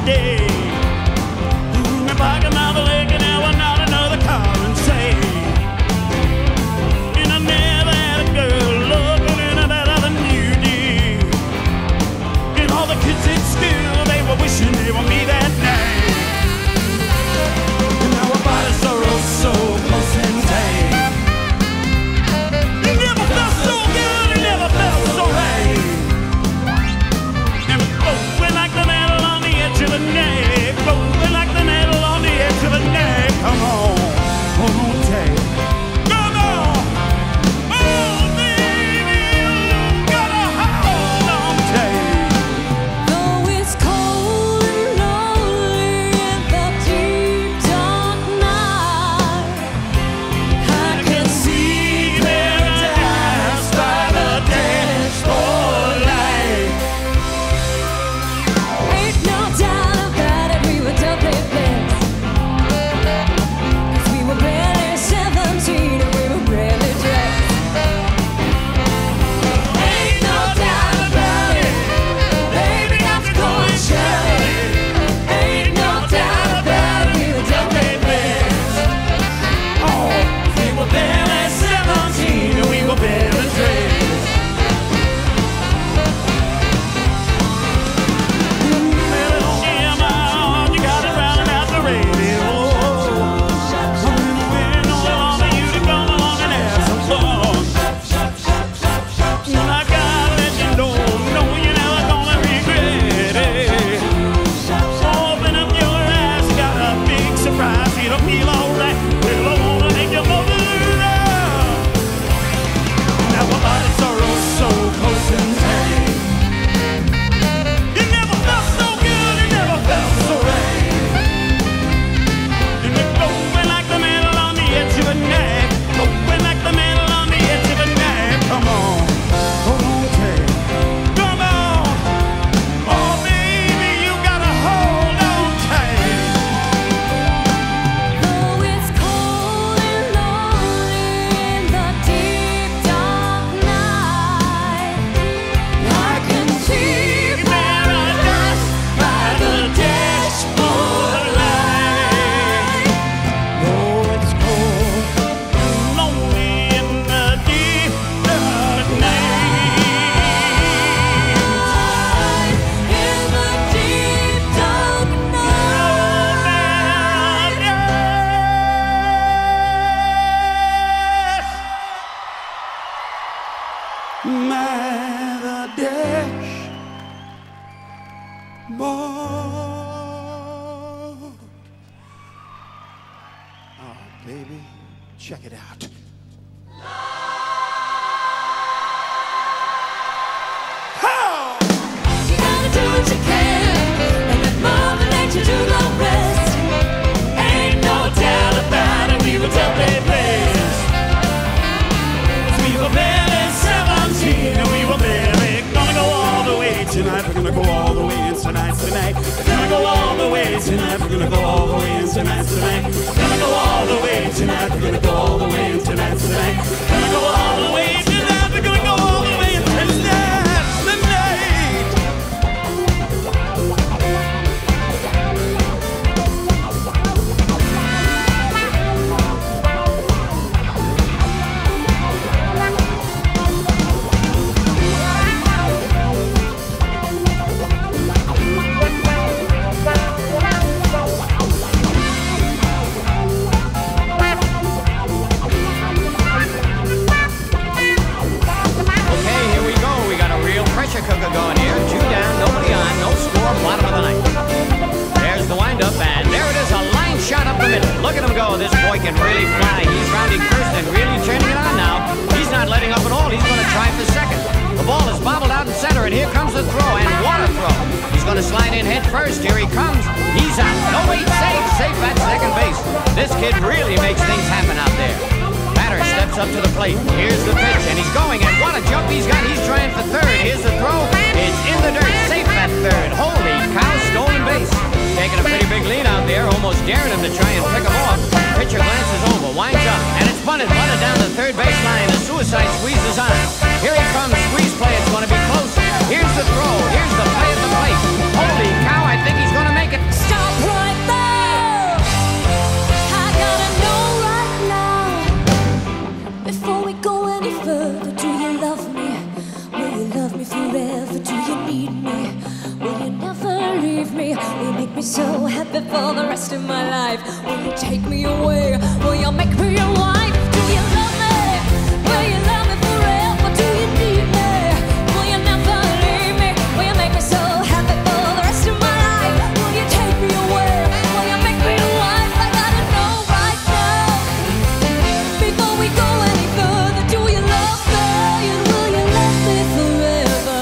day. Me back another leg and now I'm not another car and say. And I never had a girl looking any better than you did. And all the kids at school, they were wishing they were me that night. And now our bodies are all so close and tight. It never felt so good, it never felt so right. And blowing like the metal on the edge of a neck, blowing like the metal on the edge of a neck. Come on, hold on tight. Come on, oh baby, you gotta hold on tight. Though it's cold and lonely in the deep dark night, I can see paradise by the dashboard light. ain't no doubt about it, we were doubly blessed. 'Cause we were barely 17 and we were barely dressed. Ain't no doubt about it, baby, I'm going Shirley. Ain't no doubt about it, we were doubly blessed. Oh, we were barely 17 and we were barely dressed. You got it round out the radio. I'm waiting on you to come along and have some fun. And I gotta let you know you're never gonna regret it. Open up your eyes, got a big surprise. It'll feel alright. Well, I wanna make you bubble up. Now our bodies are all so close and tight. It never felt so good, it never felt so right. And we're going like the metal on the edge of a neck, going like the metal on the edge of a neck. Come on, hold on tight. Come on, oh baby, you gotta hold on tight. Though it's cold and lonely in the deep dark night, I can see paradise by the dashboard light. Oh, it's cold and lonely in the deep dark night. In the deep dark night. The dashboard. Oh, baby, check it out. Oh! You gotta do what you can and let Mother Nature do the rest. Ain't no doubt about it, we were doubly blessed. We were barely 17 and we were barely gonna go all the way tonight. We're gonna go all the way in tonight. We're gonna go all the way tonight. We're gonna go all the way in tonight. We're gonna go all the way tonight. We're gonna go all the way in tonight. We're gonna go all the way tonight. We're gonna go all the way in tonight. cooker going here. Two down, nobody on, no score, bottom of the ninth. There's the windup, and there it is, a line shot up the middle. Look at him go. This boy can really fly. He's rounding first and really turning it on now. He's not letting up at all. He's going to try for second. The ball is bobbled out in center, and here comes the throw, and what a throw. He's going to slide in head first. Here he comes. He's out. No, wait, safe at second base. This kid really makes things happen out there. Batter steps up to the plate. Here's the pitch, and he's going, and what a jump he's got. He's trying for third. Here's the throw. It's in the dirt. Safe at third. Holy cow, stolen base. Taking a pretty big lead out there, almost daring him to try and pick him off. Pitcher glances over, winds up, and it's bunted down the third baseline. The suicide squeeze is on. Here he comes, squeeze play. It's going to be close. Here's the throw. Here's the play at the plate. Holy cow, I think he's going to make it for the rest of my life? Will you take me away? Will you make me your wife? Do you love me? Will you love me forever? Do you need me? Will you never leave me? Will you make me so happy for the rest of my life? Will you take me away? Will you make me your wife? I gotta know right now. Before we go any further, do you love me? And will you love me forever?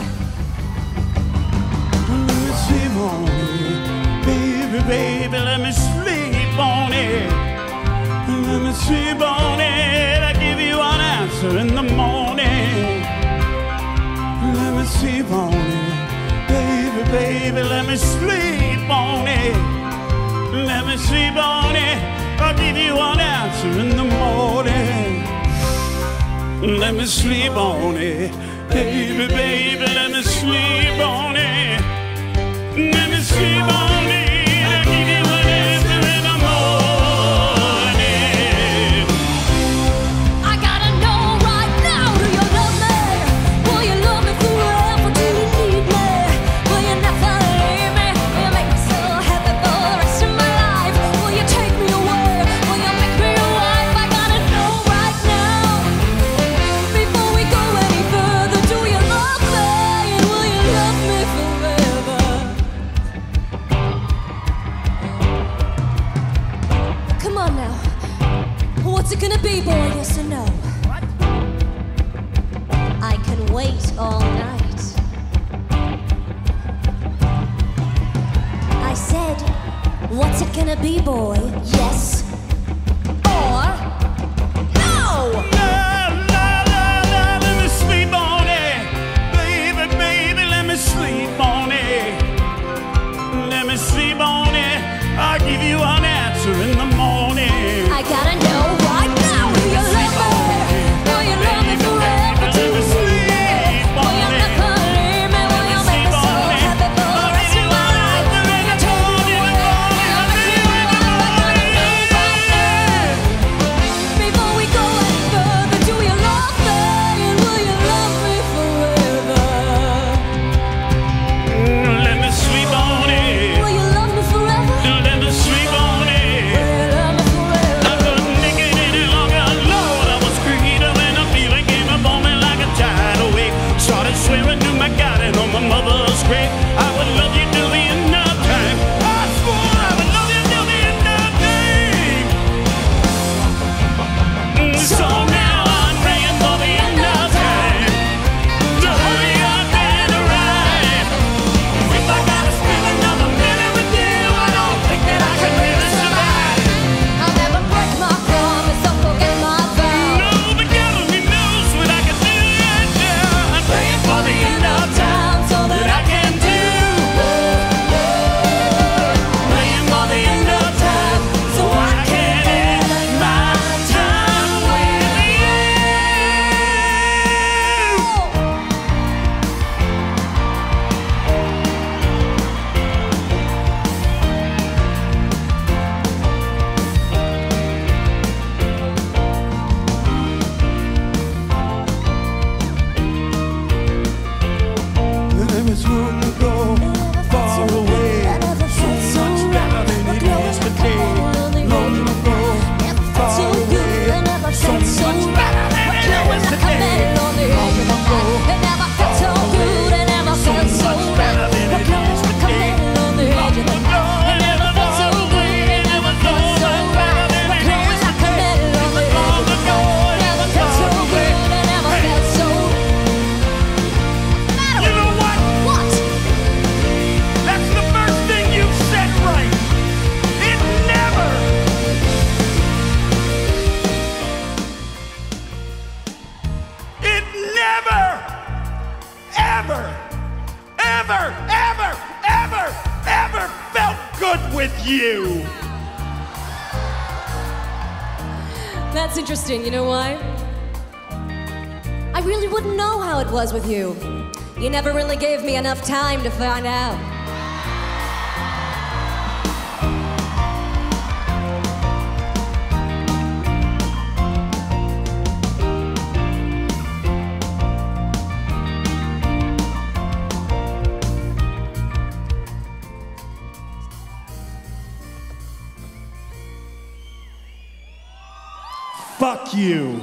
Let me sleep on it, baby, baby, let me sleep on it. Let me sleep on it, I'll give you an answer in the morning. Let me sleep on it, baby, baby, let me sleep on it. Let me sleep on it, I'll give you an answer in the morning. Let me sleep on it, baby, baby, let me sleep on it. Let me sleep on it, I'll give you an answer in the morning. I gotta know right now, do you love me? Will you love me forever? Do you need me? Will you never leave me? Will you make me so happy for the rest of my life? Will you take me away? Will you make me your wife? I gotta know right now. Before we go any further, do you love me? And will you love me forever? Come on now. What's it gonna be, boy? Yes or no? I can wait all night. I said, what's it gonna be, boy? Yes or no? La, la, la, la, let me sleep on it, baby, baby, let me sleep on it. Let me sleep on it, I'll give you an answer in the morning. I gotta know right now. Will you love me? Will you love me forever? Do you need me? Will you never leave me? Will you make me so happy for the rest of my life? Will you take me away? Will you make me your wife? I gotta know right now. Before we go any further, do you love me? And will you love me forever? Let me sleep on it, Will you love me forever? let me sleep on it. Will you love me forever? I couldn't take it any longer, Lord, I was created when a feeling came upon me like a tidal wave. Started swearing to my God and on my mother's grave, I would love you till the end of time. I swore I would love you till the end of time. So now I'm praying for the end of time to hurry up and arrive. If I gotta spend another minute with you, I don't think that I can really survive. I'll never break my promise or forget my vow. No, but God only knows what I can do right now. I'm praying for the end of time So that that I can do. Praying for the end of time so I can end my time with you. There was room to go far away, so much better than it is today. Long ago, far away, so much better than it is today. Long ago, so much better than it is today. Long ago, and it was all the way, and it was so much better than it is today. Long ago, and it was all the way. You know what? What? That's the first thing you've said right. It never, ever, ever, ever, ever, ever felt good with you. That's interesting. You know why? I really wouldn't know how it was with you. You never really gave me enough time to find out. Fuck you.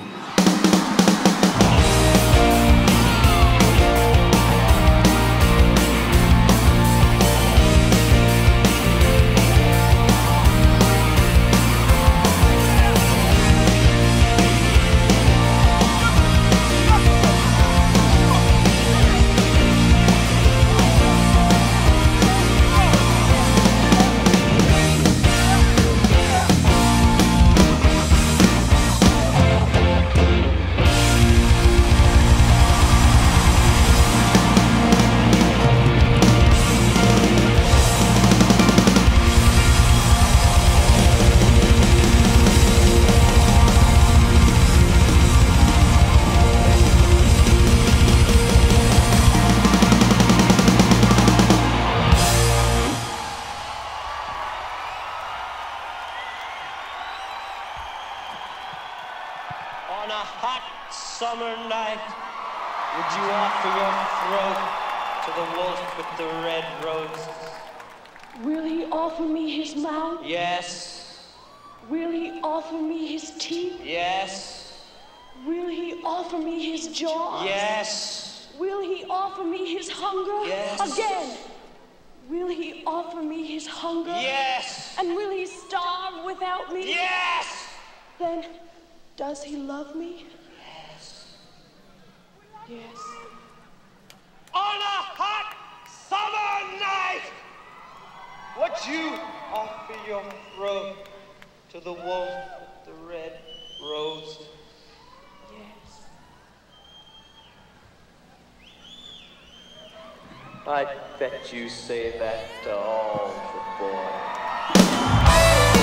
On a hot summer night, would you offer your throat to the wolf with the red roses? Will he offer me his mouth? Yes. Will he offer me his teeth? Yes. Will he offer me his jaws? Yes. Will he offer me his hunger? Yes. Again. Will he offer me his hunger? Yes. And will he starve without me? Yes. Then, does he love me? Yes. Yes. On a hot summer night, would you offer your throat to the wolf with the red rose? Yes. I bet you say that to all the boys.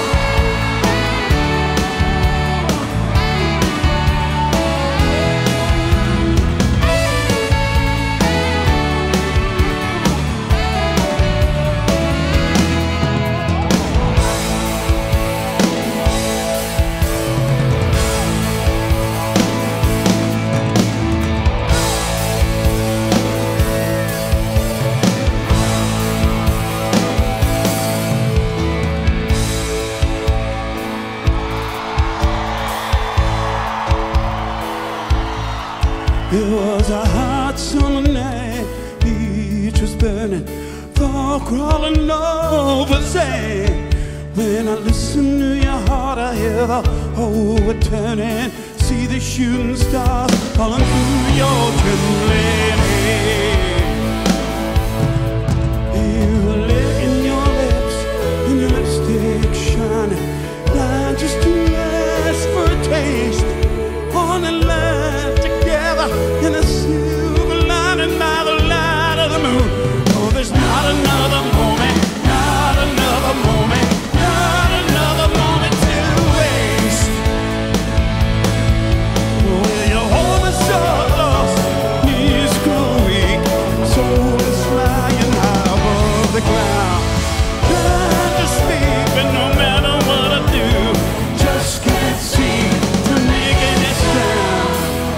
It was a hot summer night, each was burning, fall crawling over sand. When I listen to your heart, I hear the whole world turning, see the shooting stars falling through your trembling hand. You were licking your lips and your lipstick shining, blind just to ask for a taste. On and laugh together in a silver lining by the light of the moon. Oh, there's not another moment, not another moment, not another moment to waste. Well, your home is so lost, knees grow weak, soul is flying high above the ground. Trying to speak, but no matter what I do, just can't see to making it sound.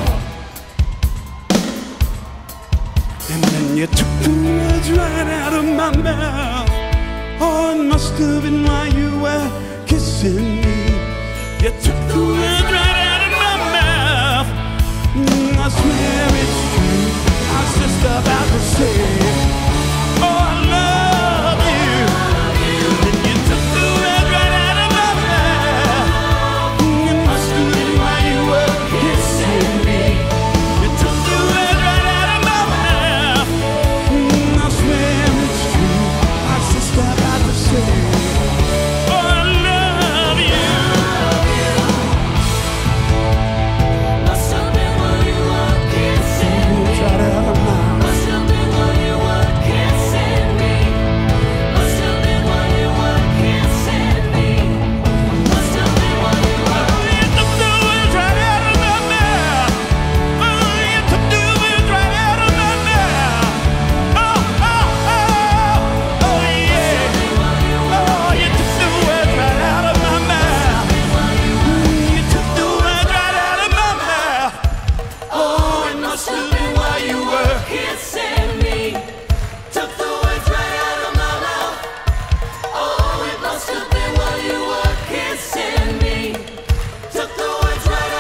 And then you took the words right out of my mouth. Oh, it must have been while you were kissing me. You took the words right out of my mouth. I swear it's true, I was just about to say it. Oh, I love you. And you took the words right out of my mouth. It must have been while you were kissing me. You took the words right out of my mouth. I swear it's true, I was just about to say it. Oh, I love you. Must have been while you were kissing me. Words right out of my mouth. Must have been while you were kissing me. Must have been while you were kissing me. Must have been while you were. You took the words right out of my mouth. Oh, you took the words right out of my mouth. Oh, oh, oh, oh, yeah. Oh, you took the words right out of my mouth. You took the words right out of my mouth. Oh, it must have been while you were. Kissing me. Took the words right out of my mouth. Oh, it must have been while you were kissing me. Took the words right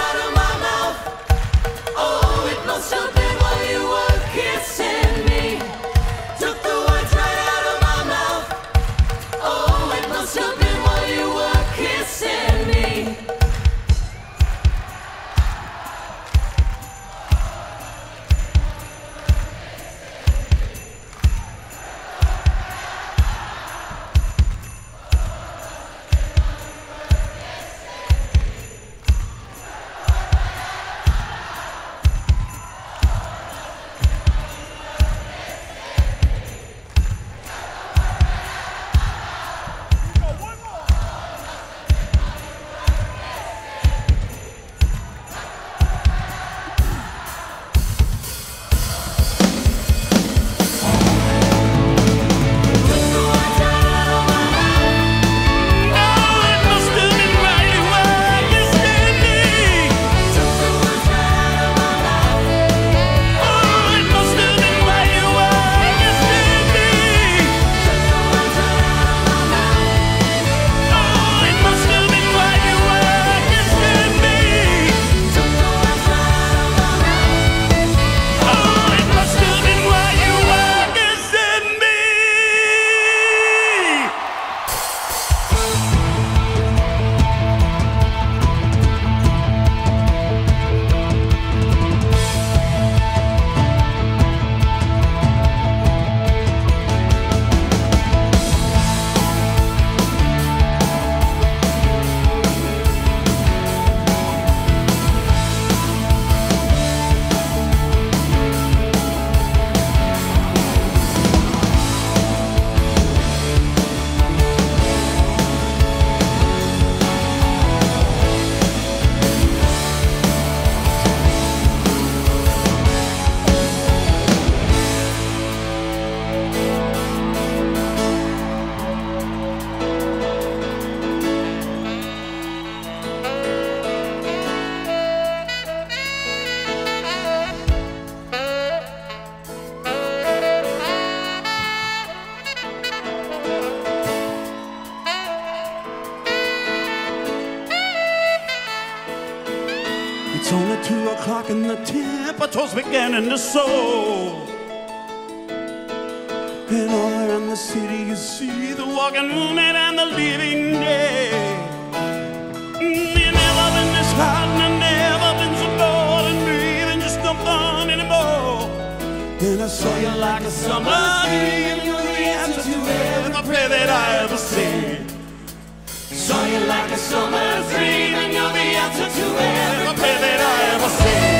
the temperatures beginning to soar. And all around the city you see the walking woman and the living dead. You never been this hot and never been so bored and breathing just no fun anymore. And I saw you like a summer dream, you're the answer to every prayer that I ever said. Saw you like a summer dream, and you're the answer to every prayer that I ever said.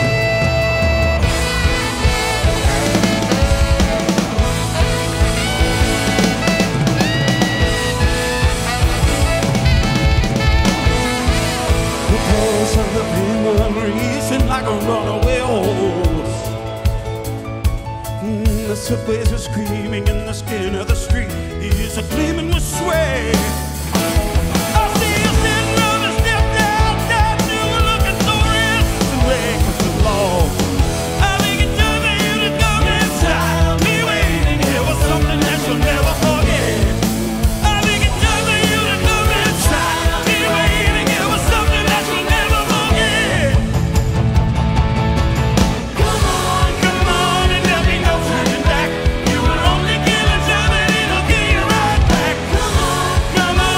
Because of the pain I'm racing like a runaway horse. The subways are screaming in the skin of the street is a gleaming with sweat. Come on,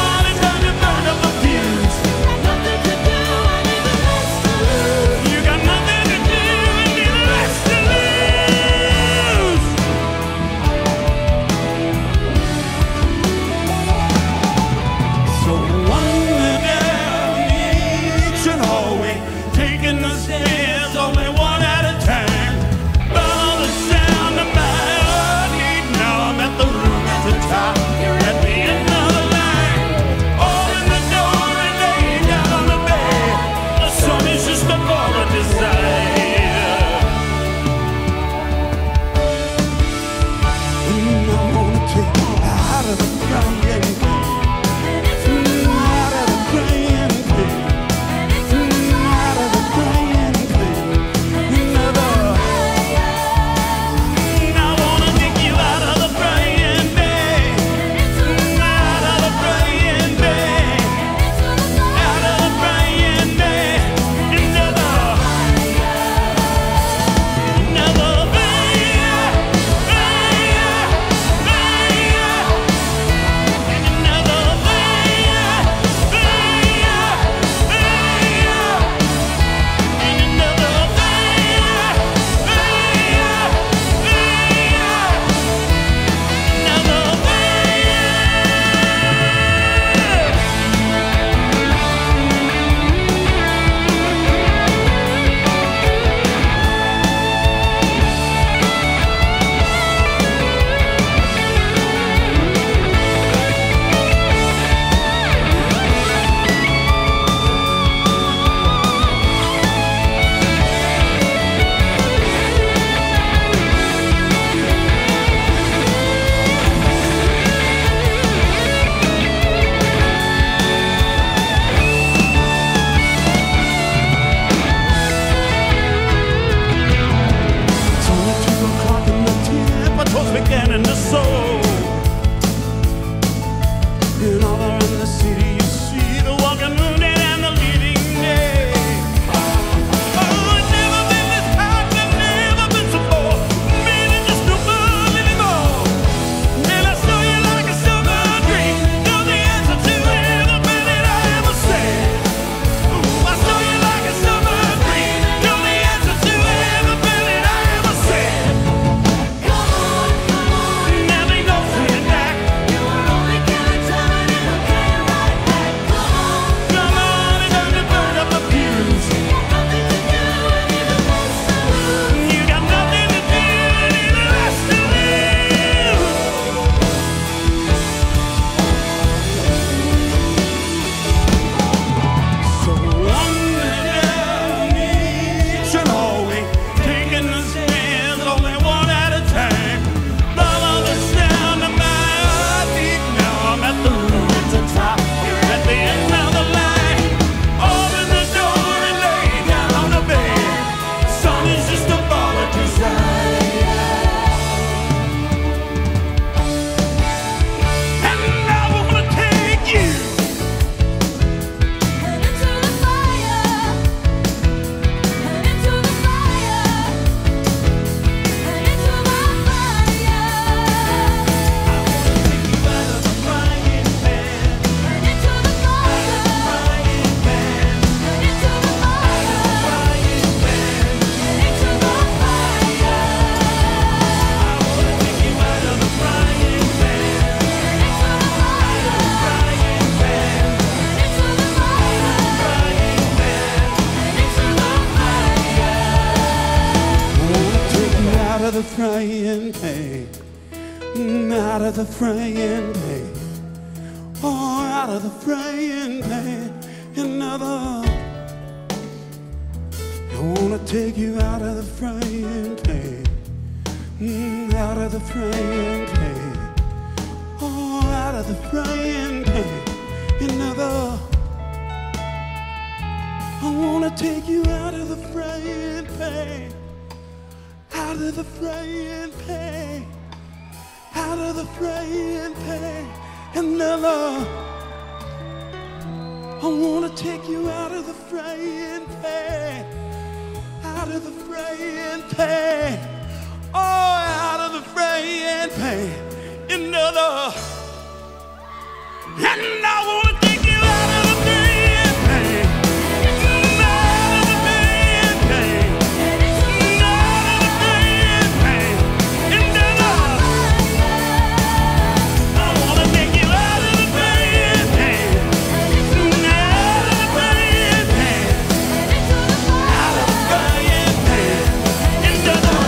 of the frying pan, out of the frying pan, oh, out of the frying pan, another. I wanna take you out of the frying pan, out of the frying pan, oh, out of the frying pan, another. I wanna take you out of the frying pan, out of the frying pan, out of the frying pan, another. I wanna take you out of the frying pan, out of the frying pan, oh, out of the frying pan, another. And I wanna take you out of the frying pan, out of the frying pan, out of the frying pan, another. I wanna take you out of the frying pan, out of the frying pan, out of the frying pan, another.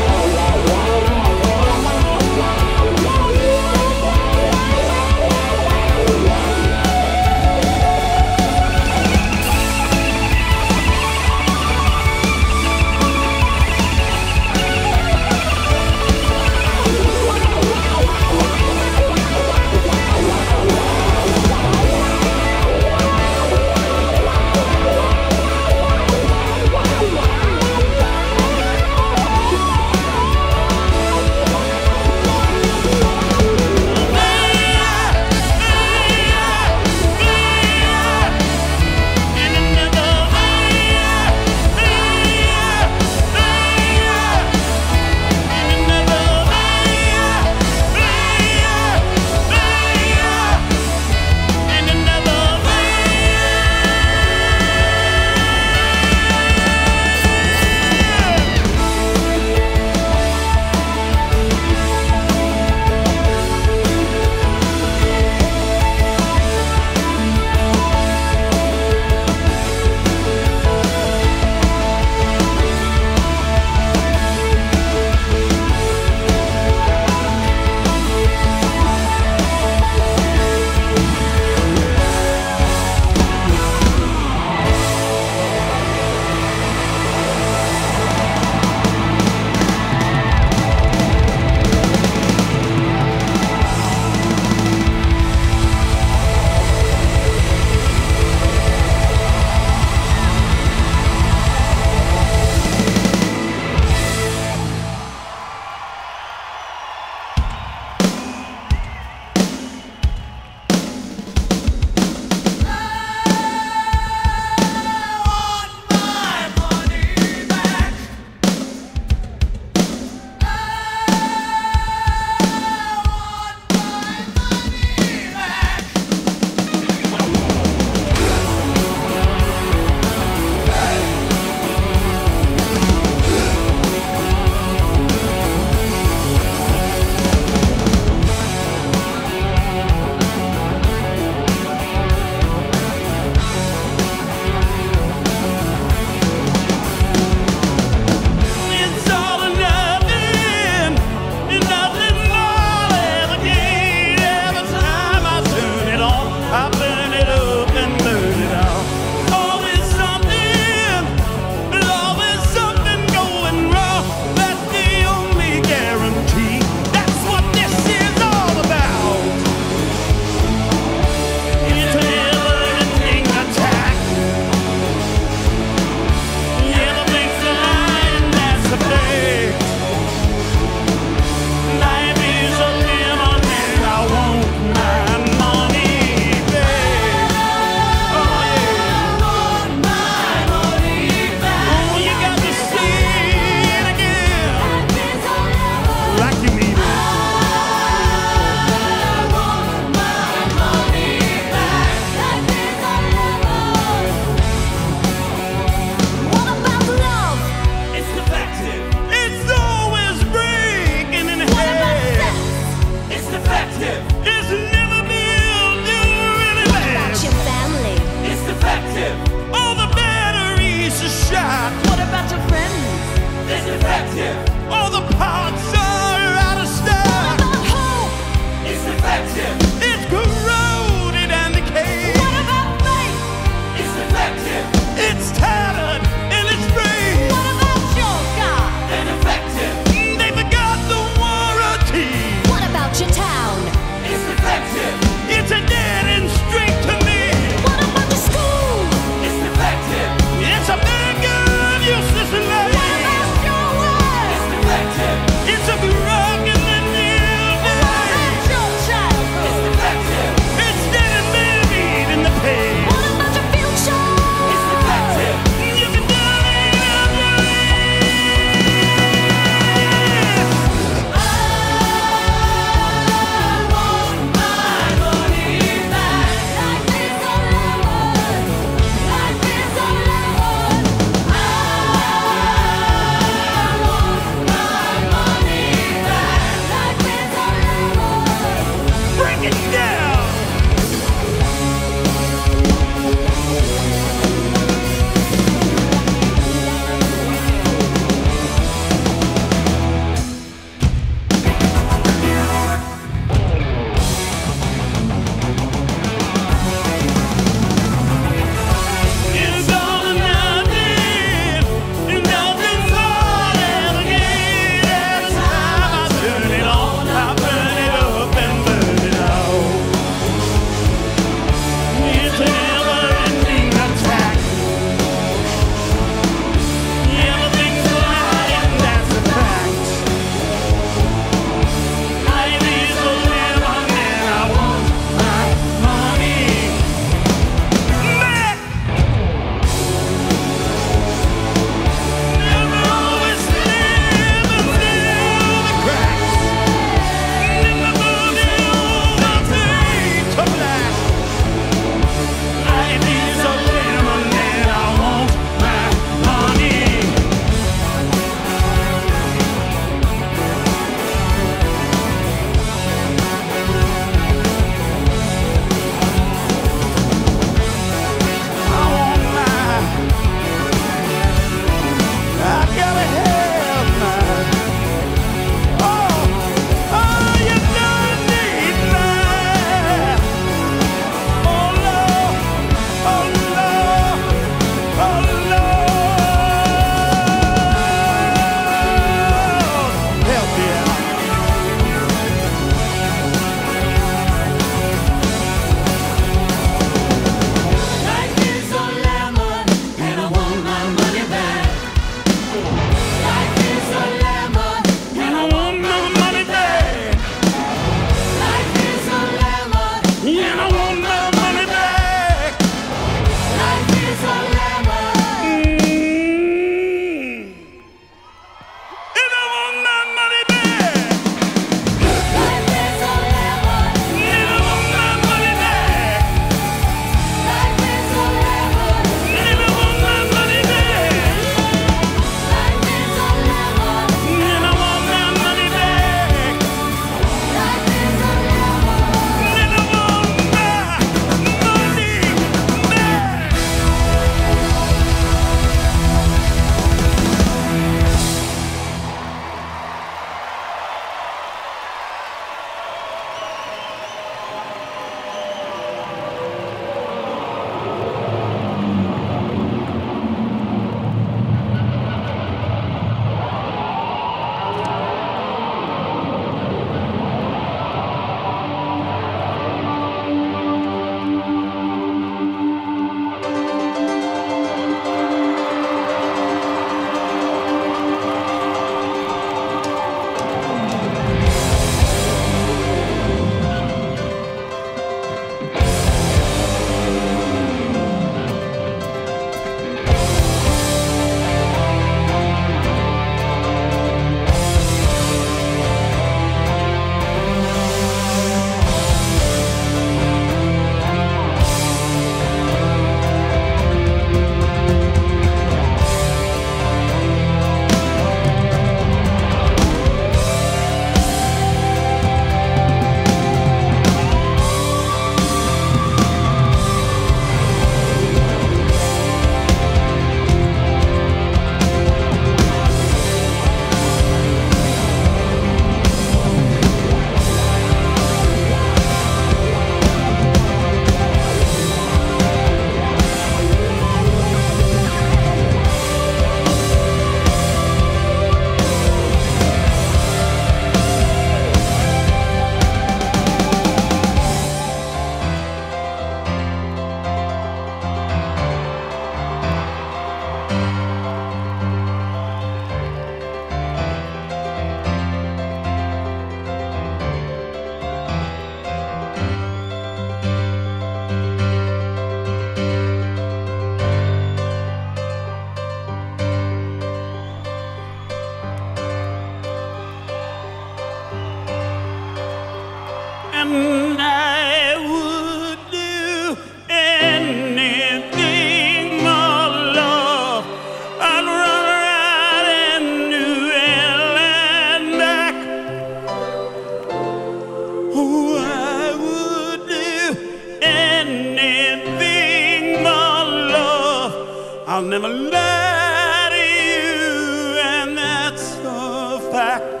I'll never lie to you, and that's a fact.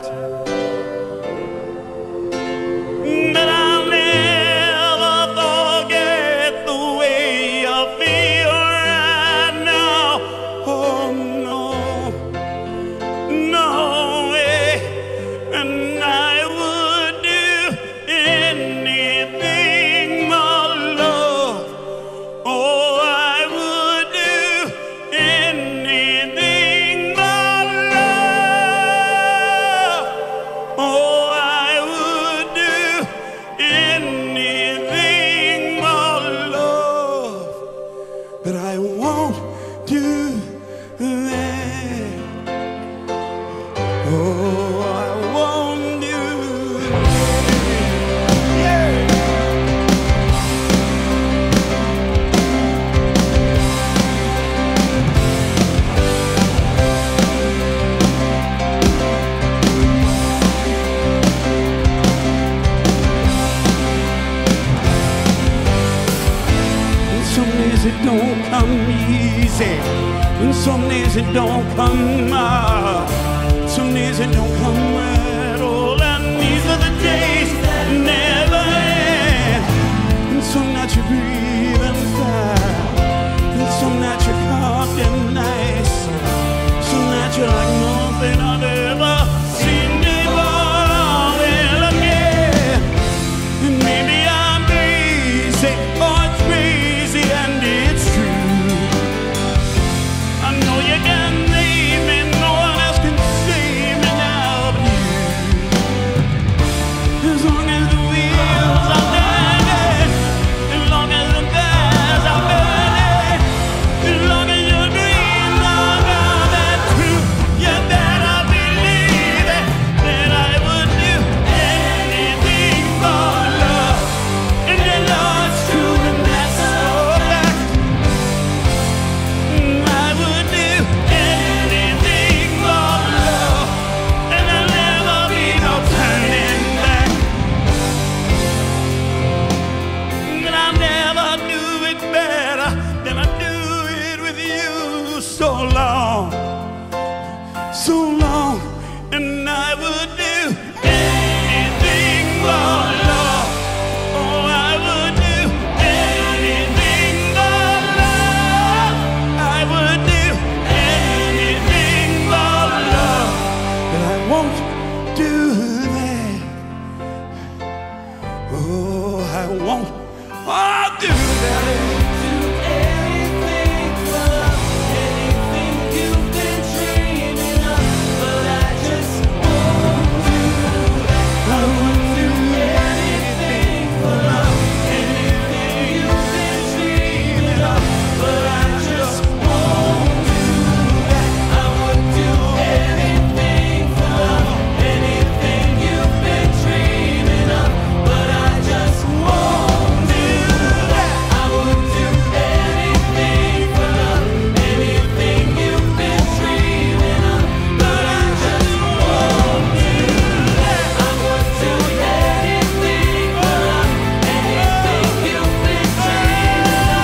But I'll never forget the way you feel right now. Oh no, no way. And I would do anything for love. Oh, I would do anything for love. Oh, I would do anything for love. But I won't do that. Oh, I won't do that. Yeah. And some days it don't come easy, and some days it don't come some days it don't come at all. And these are the days that never end. And some that you breathing fast, and some that you carved in nice, some that you like nothing I've ever seen before. Well, again, and maybe I'm crazy, or it's crazy and it's true. I know you can leave me, no one else can save me now but you. As long as the wheels are turning, as long as the fires are burning, as long as your dreams are coming true, you better believe it, that I would do anything for love. And you know it's true, and that's so fact. I would do anything for love, and there'll never be no turning back. And I'll never do it better than I do it with you. So long, and I would do anything for love. Oh, I would do anything for love. I would do anything for love. But I won't do that. Oh, I won't. I'll do that. I would do anything for love, anything you've been dreaming of, but I just won't do that. I would do anything for love, anything you've been dreaming of, but I just won't do that. I would do anything for love, anything you've been dreaming of, but I just won't do that. I would do anything for love, anything you've been dreaming of,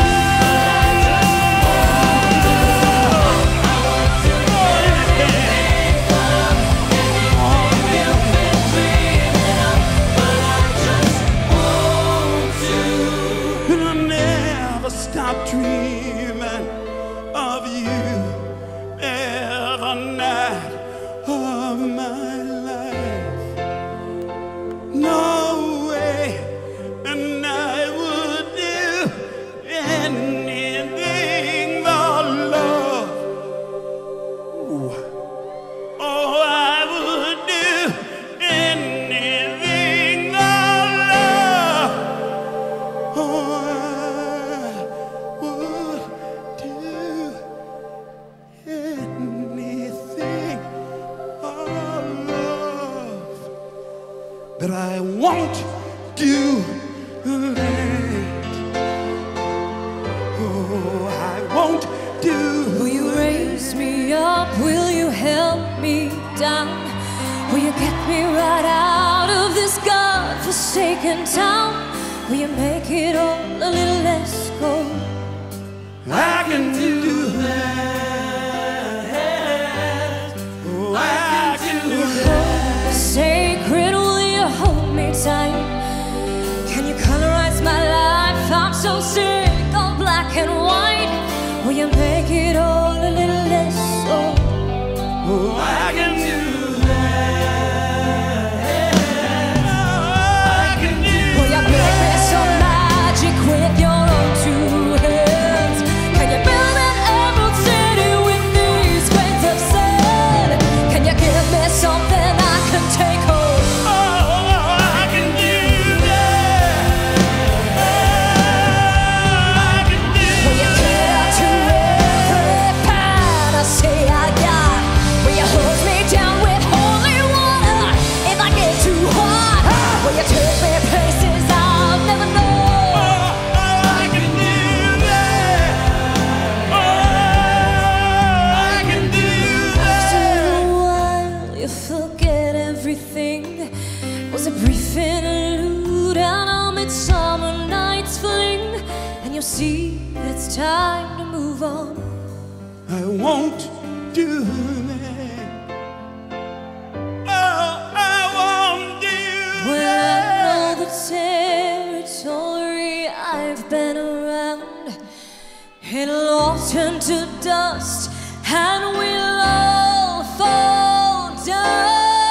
but I just won't do. And I'll never stop dreaming of you every night of my life. No way, and I would do anything for love. Ooh. Oh, I would do anything for love. Oh, I would do anything for love. But I won't do that. Oh, I won't do Will you raise me up? Will you help me down? Will you get me right out of this God-forsaken town? Will you make it all a little less cold? I can do that. brief interlude and a midsummer night's fling, and you'll see that it's time to move on. I won't do that. Oh, I won't do Well, I that. know the territory I've been around. It'll all turn to dust, and we'll all fall down.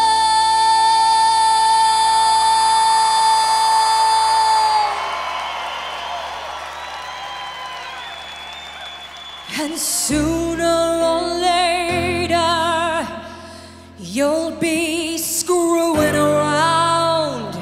And sooner or later, you'll be screwing around.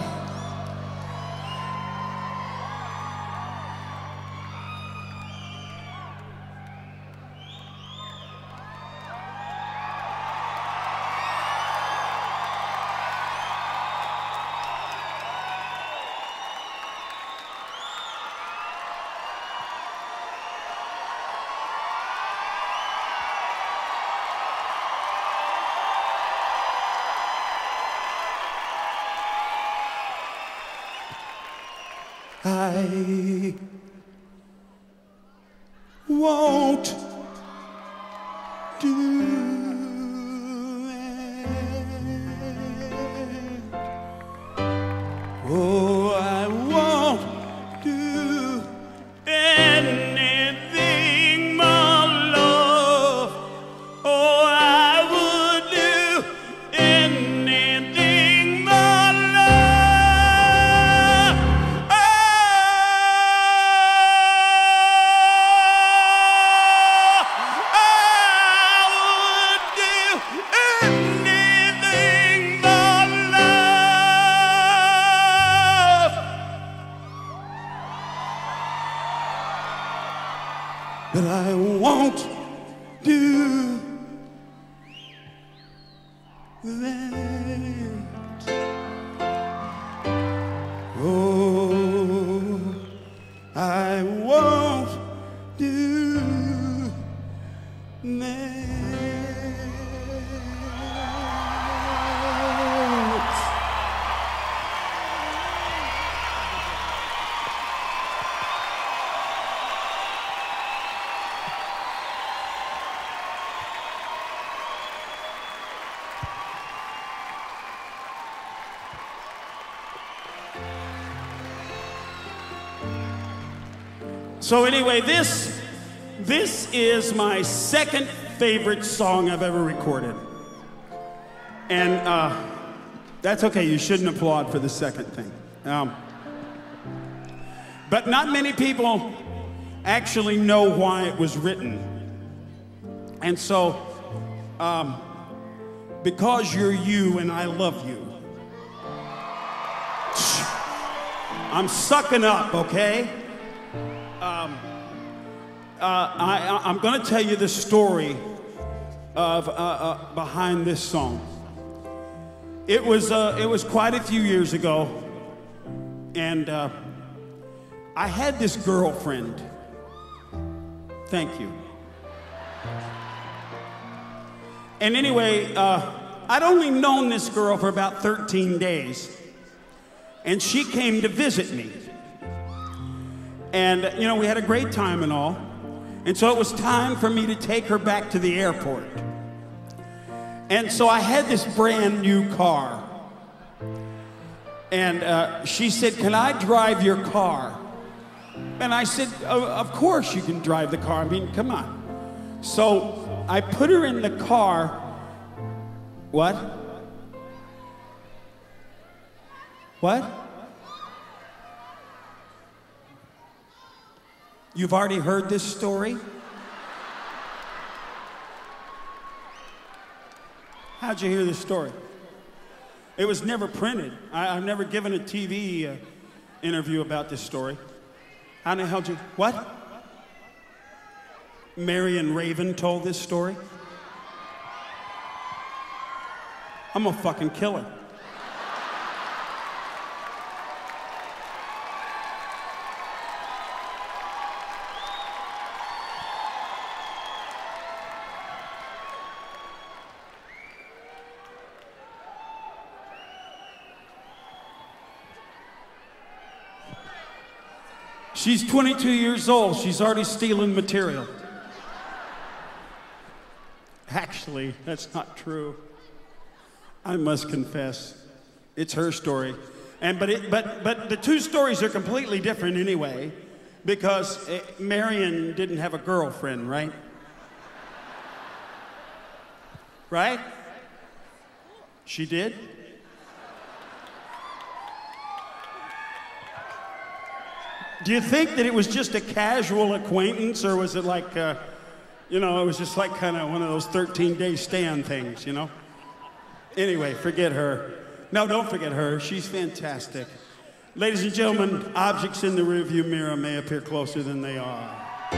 I won't do it. Oh, I won't do anything, my love. Oh, I would do anything, my love. I would do anything, my love. But I won't do that. Oh, I won't do that. So anyway, this is my second favorite song I've ever recorded. And that's okay, you shouldn't applaud for the second thing. But not many people actually know why it was written. And so, because you're you and I love you, I'm sucking up, okay? I'm going to tell you the story of behind this song. It was quite a few years ago, and I had this girlfriend. Thank you. And anyway, I'd only known this girl for about 13 days, and she came to visit me. And, you know, we had a great time and all. And so it was time for me to take her back to the airport. And so I had this brand new car. And she said, "Can I drive your car?" And I said, "Of course you can drive the car. I mean, come on." So I put her in the car. What? What? You've already heard this story? How'd you hear this story? It was never printed. I've never given a TV interview about this story. How the hell did you, what? Marion Raven told this story? I'm gonna fucking kill her. She's 22 years old. She's already stealing material. Actually, that's not true. I must confess, it's her story. But the two stories are completely different anyway, because Marion didn't have a girlfriend, right? Right? She did? Do you think that it was just a casual acquaintance, or was it like, you know, it was just like kind of one of those 13-day stand things, you know? Anyway, forget her. No, don't forget her. She's fantastic. Ladies and gentlemen, objects in the rearview mirror may appear closer than they are.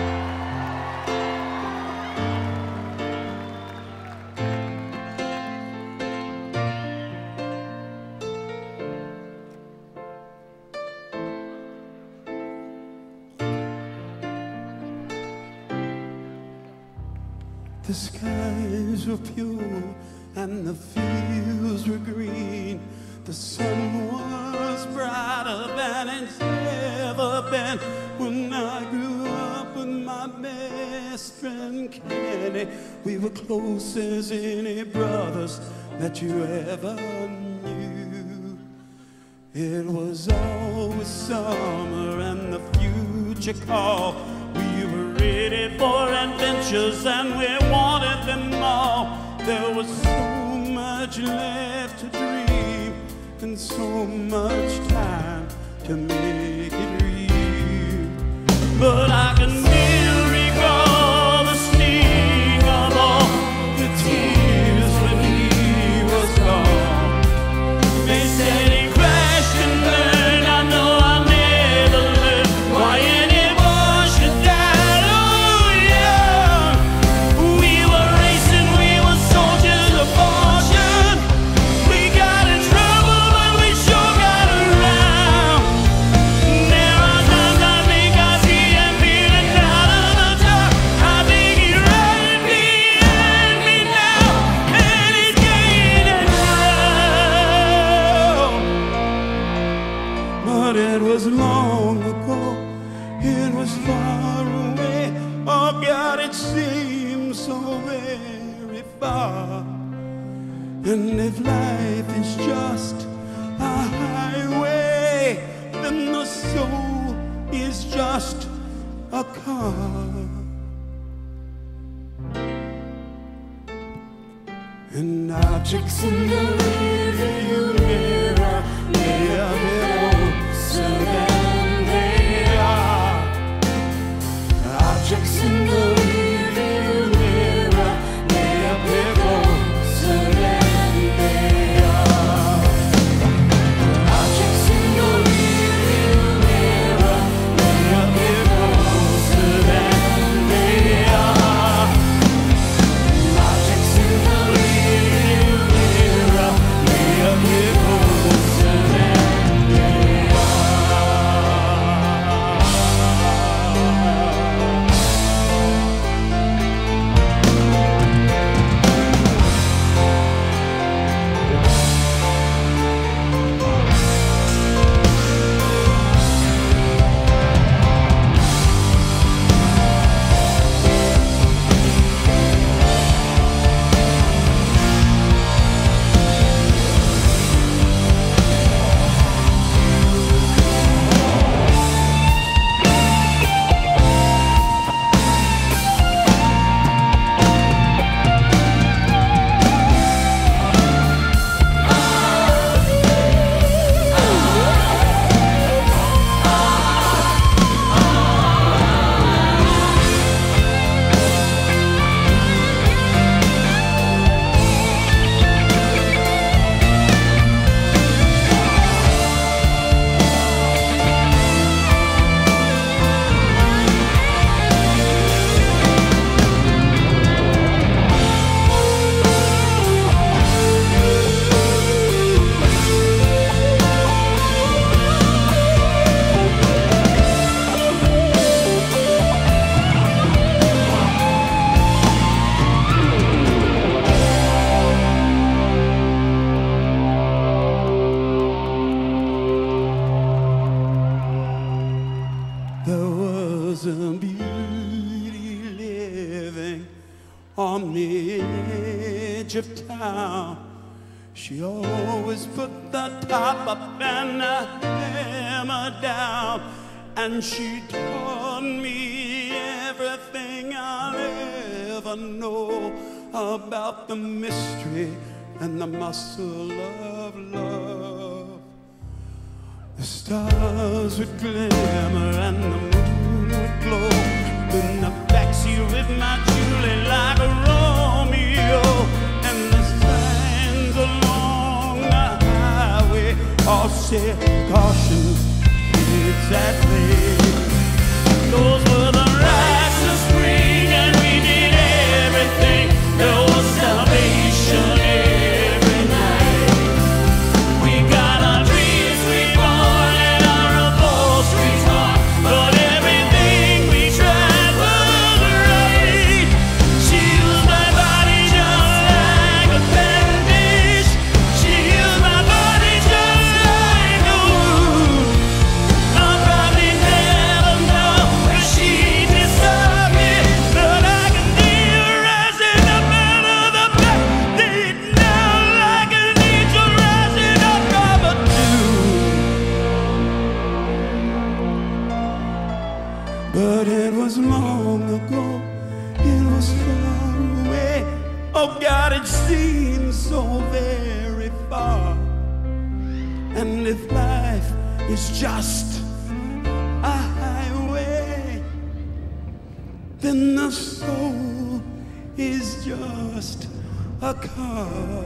The skies were pure and the fields were green. The sun was brighter than it's ever been. When I grew up with my best friend Kenny, we were close as any brothers that you ever knew. It was always summer and the future called. We were ready for adventures and we wanted them all. There was so much left to dream and so much time to make it real. But I can still recall the sting of all the tears when he was gone. They said he crashed and burned. I know I never learned why anyone should die. Oh yeah, we were racing, we were soldiers of fortune. We got in trouble, but we sure got around. There are times I think I see him peeling out of the dark. I think he's right behind me now, and he's gaining ground. But it was long ago, it was far away. Oh God, it seems so very far. And if life is just a highway, then the soul is just a car. And objects in the rearview mirror may appear closer than they are. Objects in the rearview mirror may appear closer than they are. Objects in the rearview mirror may appear closer than they are. Objects in the rearview mirror edge of town. She always put the top up and the hammer down, and she taught me everything I'll ever know about the mystery and the muscle of love. The stars would glimmer and the moon would glow in the backseat with my Julie like a Romeo, and the signs along the highway all said caution, kids at play. Those were the rites of spring, and we did everything. There was salvation every night. We got our dreams reborn and our upholsteries torn, but everything we tried was right. She used my body just like a bandage. She used my body just like a wound. I'll probably never know if she deserved me, but I can hear her rising up out of the back. Deep now like an angel rising up from a tomb. But it was long ago, it was far away. Oh God, it seems so very far. And if life is just a highway, then the soul is just a car.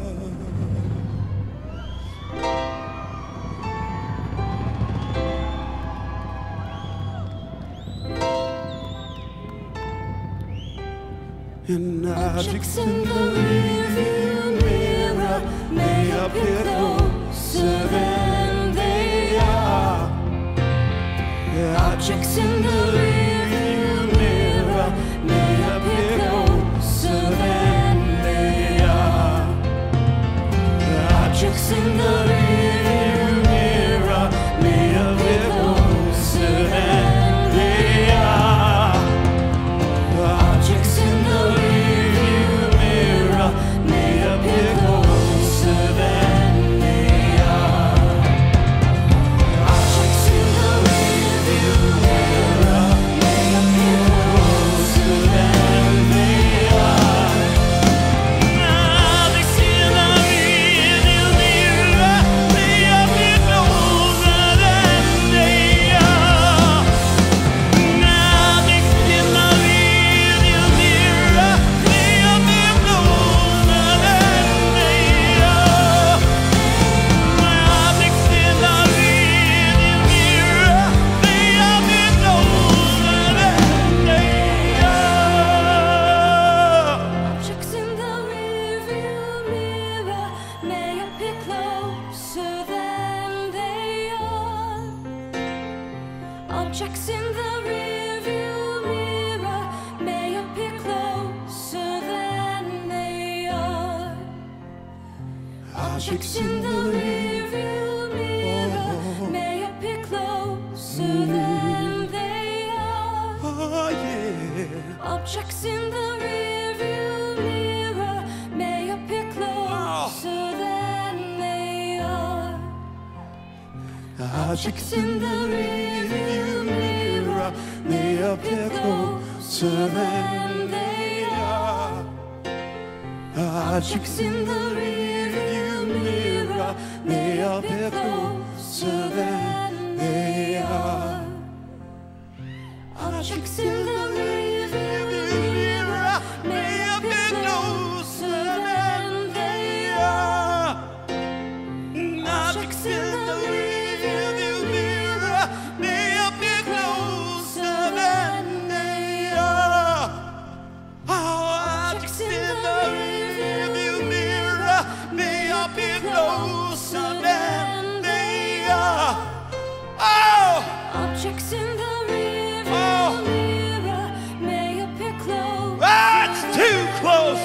And objects in the rearview mirror may appear closer than they are. Objects in the rearview mirror may appear closer than they are. Objects in the rearview mirror may appear closer than they are. Objects in the rearview mirror may appear closer than they are. Objects in the rearview mirror may appear closer than they are. Objects in the rearview mirror may appear closer than they are. Objects in the rearview mirror may appear closer than they are. Objects in the rearview mirror may appear closer than they are. Objects in the rearview mirror may appear closer than they are. Objects in the rearview mirror may appear closer than they are. Objects in the rearview mirror may appear closer than they are. Oh yeah. Objects in the rearview mirror may appear closer than they are. Objects in the rearview mirror may appear closer than they are. Objects in the rearview mirror may appear closer than they are. Objects in the rearview mirror may appear closer than they are. Objects in the rearview mirror may appear closer than they are. Objects in the rearview mirror may appear closer than they are. Oh! Objects in the rearview mirror may appear closer. That's too close.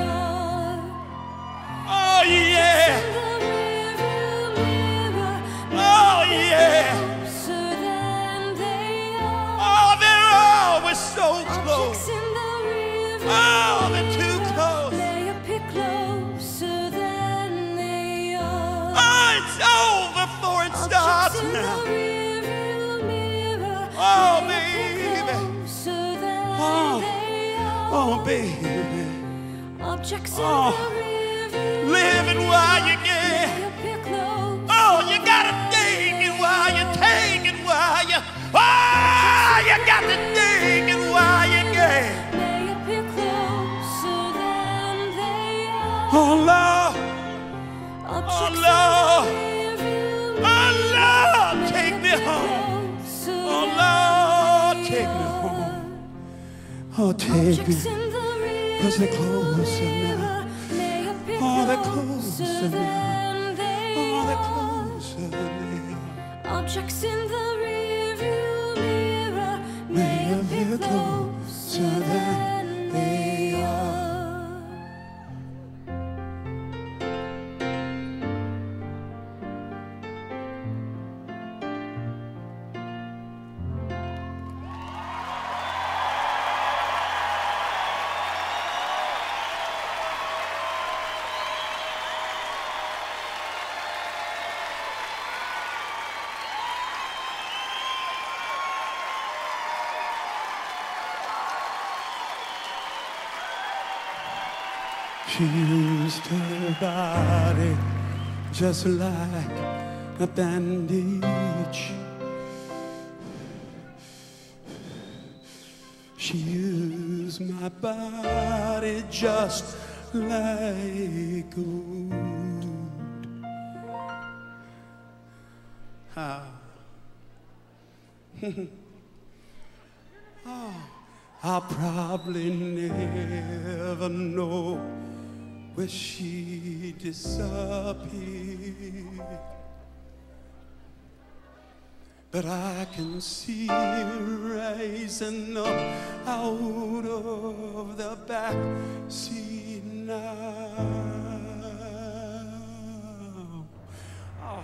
Oh yeah. Oh yeah. Oh, they're always so close. Oh, they're too close. Oh, baby. Objects in Oh. the rearview. Living while you can. May appear close. Oh, you gotta take it while you take it while you. Oh, you got to take it while you can. May appear closer than they are. Oh, Lord. Objects Lord. in the rearview. Oh, Lord, May take me appear home. closer Oh, than Lord, they take me are. home. Oh, take Objects me. in the rearview 'Cause they're closer now. mirror may appear Oh, they're closer closer now. than they Oh, they're are. closer than they are. Objects in the rearview mirror May may appear appear closer closer than than they they are. She used her body just like a bandage. She used my body just like a wound. Ah. Oh, I'll probably never know where she disappeared, but I can see her rising up out of the back seat now. Oh.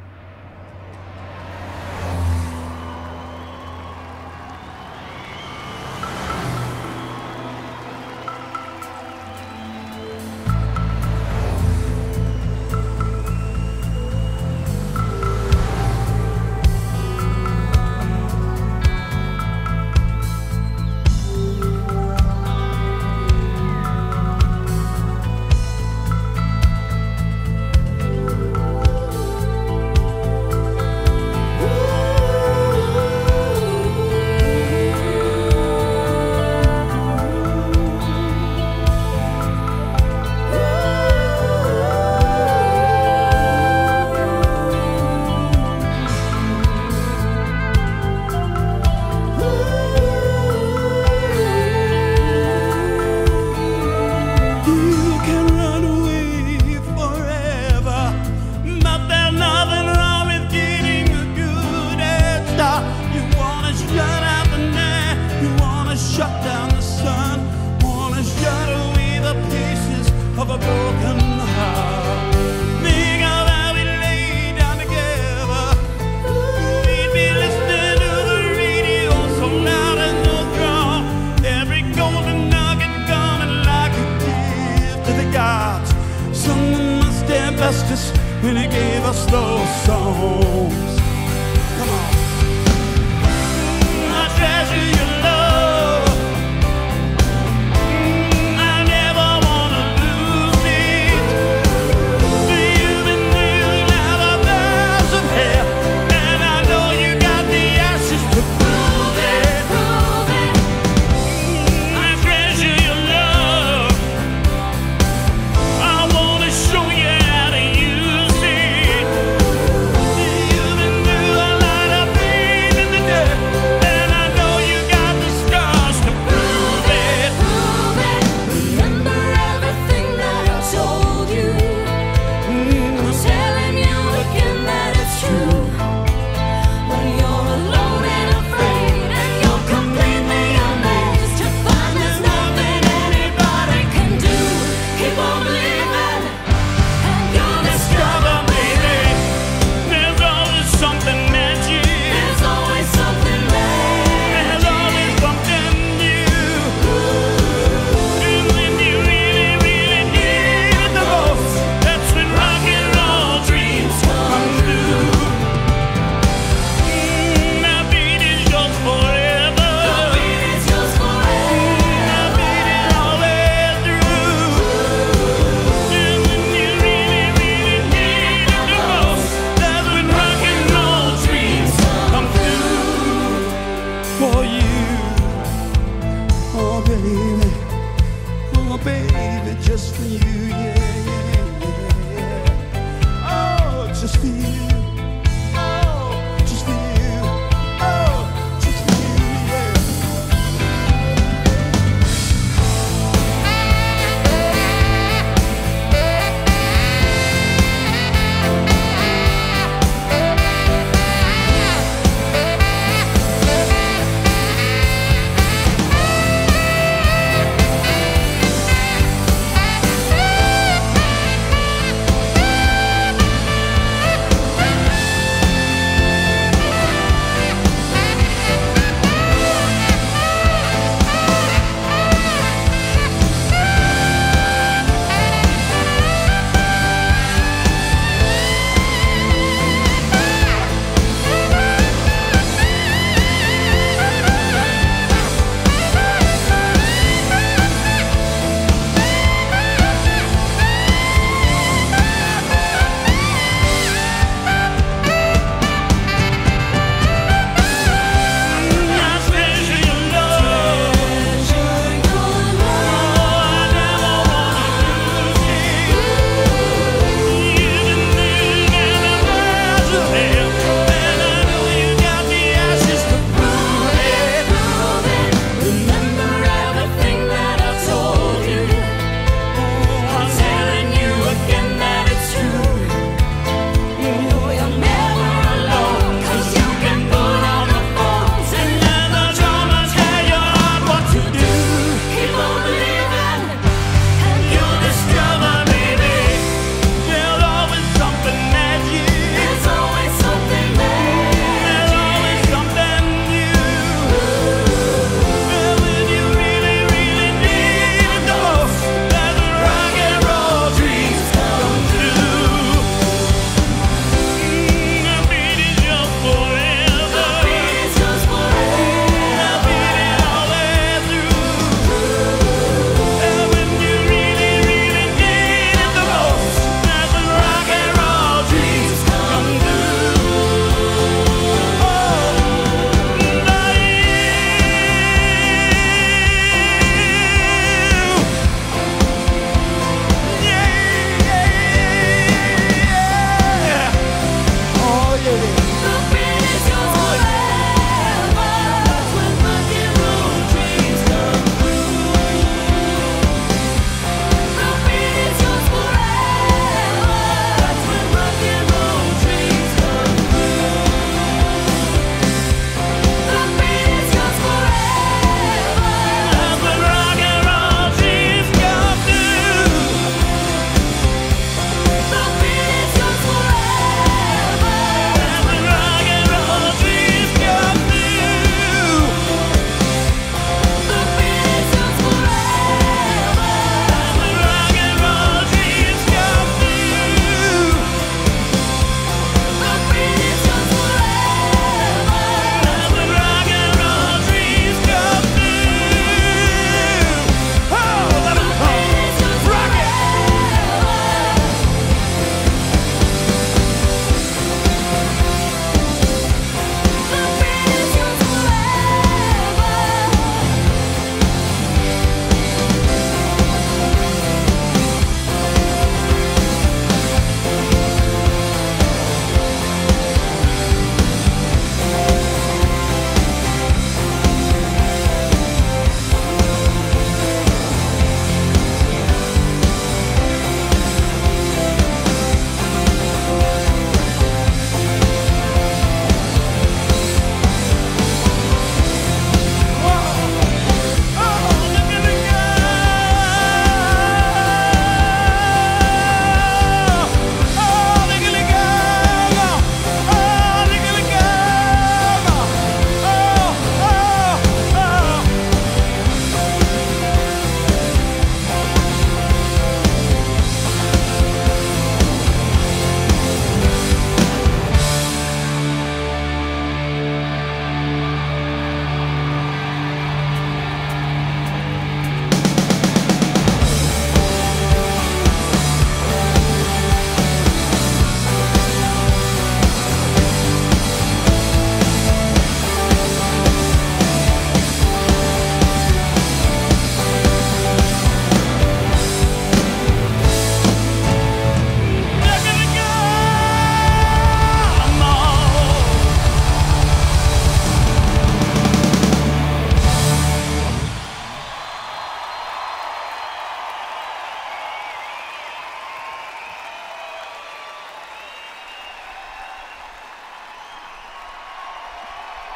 Justice when he gave us those songs. Come on. I treasure your love. I never wanna lose it. You've been through now a thousand hell, and I know you got the ashes to prove it. I treasure your love. I wanna show you how to use it. You've been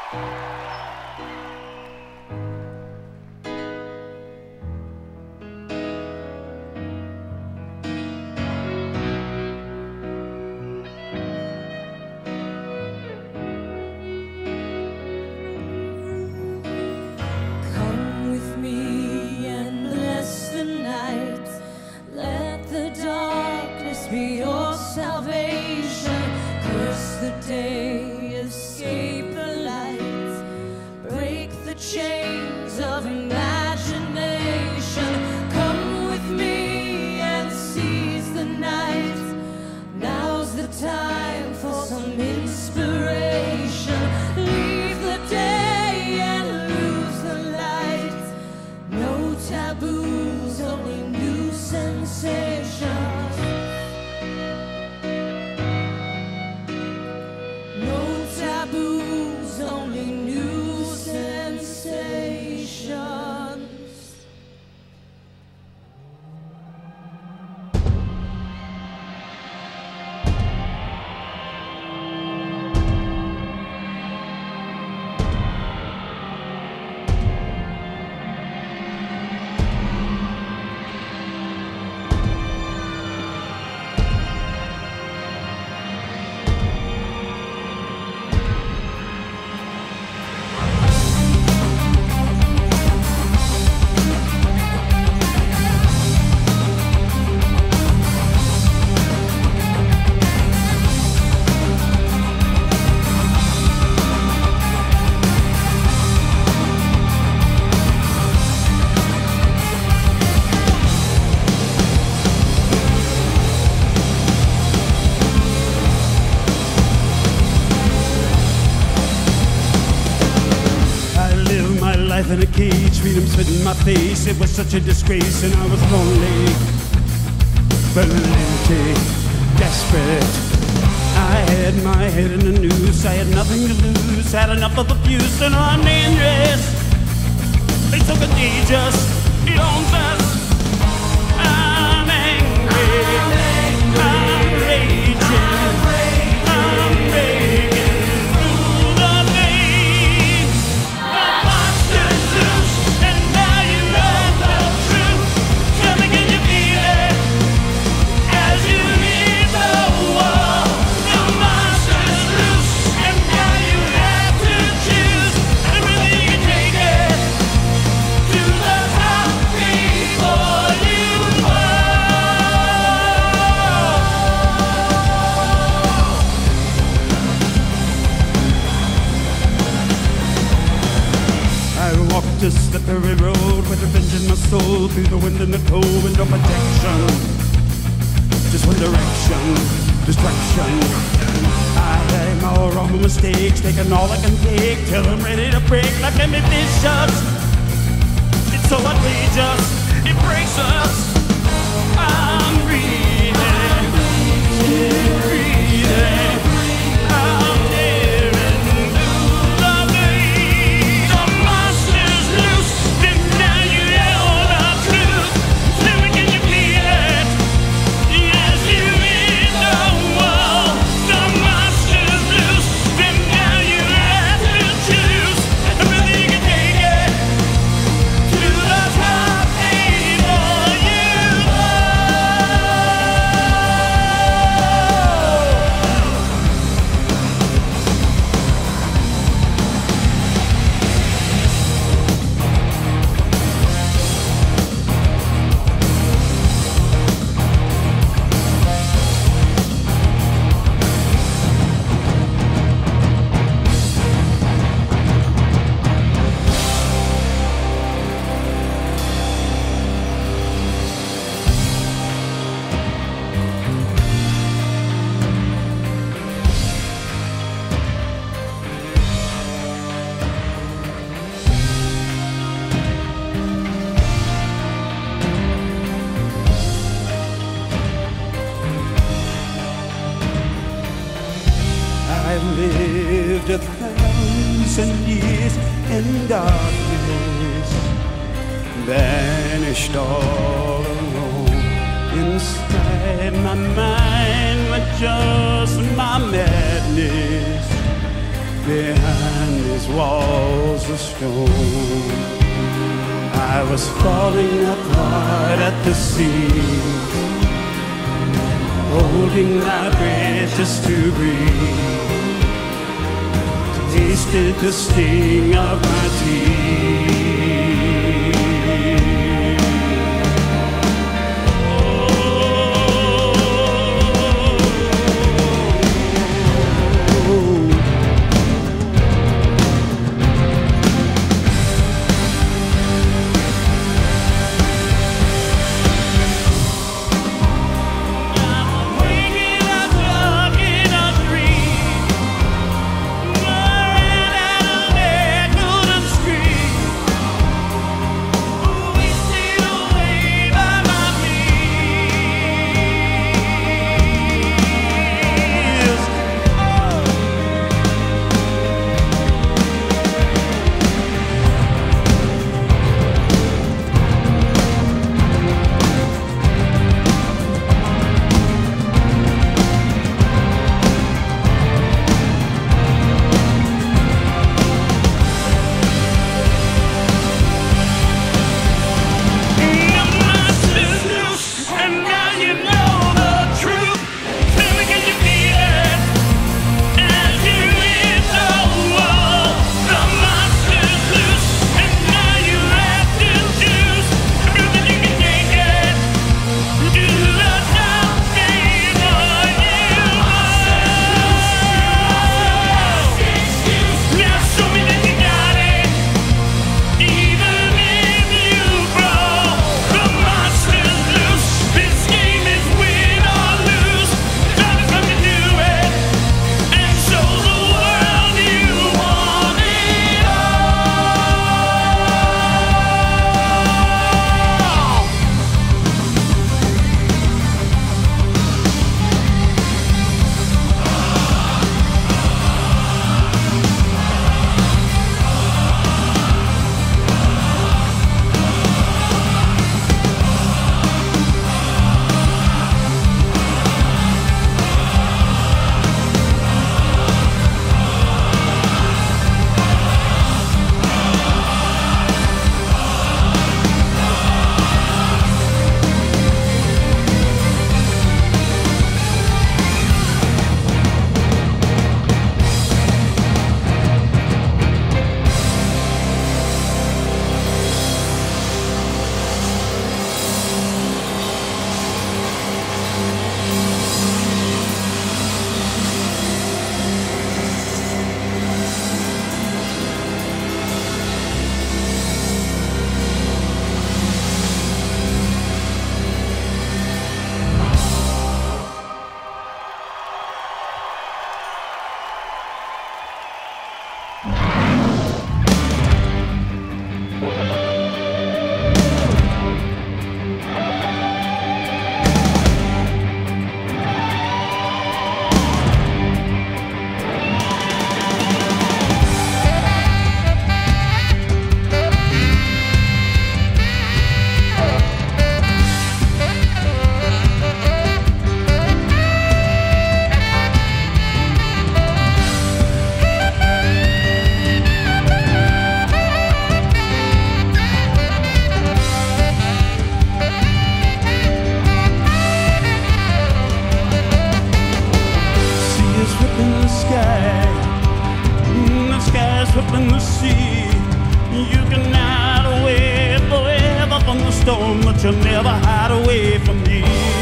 Come with me and bless the night. Let the darkness be your salvation. Curse the day, escape the light. Break the chains of imagination. Come with me and seize the night. Now's the time for some inspiration. Leave the day and lose the light. No taboos, only new sensations. No taboos, only new sensations. Life in a cage, freedom spit in my face. It was such a disgrace, and I was lonely, burning empty, desperate. I had my head in the noose. I had nothing to lose. Had enough of abuse, and I'm dangerous. It's so contagious. It owns us. I'm angry. I'm raging. I'm breaking through the veins. The monster's loose, and now you know the truth. Tell me, can you feel it as you leave the wall? The monster's loose, and now you have to choose. And whether you can take it to the top before you I walked a slippery road with revenge in my soul, through the wind and the cold with no protection. Just one direction, destruction. I had my wrong mistakes, taking all I can take till I'm ready to break like empty bishops. It's so outrageous, it breaks us. I'm breathing, breathing. I'm tearing through the veins. The monster's loose, and now you know the truth. Tell me, can you feel it? Yes, you in the wall. The monster's loose, and now you have to choose. And whether you can take it to the top before you go. I've lived 1,000 years in darkness, vanished all alone. Inside my mind with just my madness. behind these walls of stone. I was falling apart at the seams, holding my breath just to breathe. Tasted the sting of my teeth. in the sea. You can hide away forever from the storm, but you'll never hide away from me.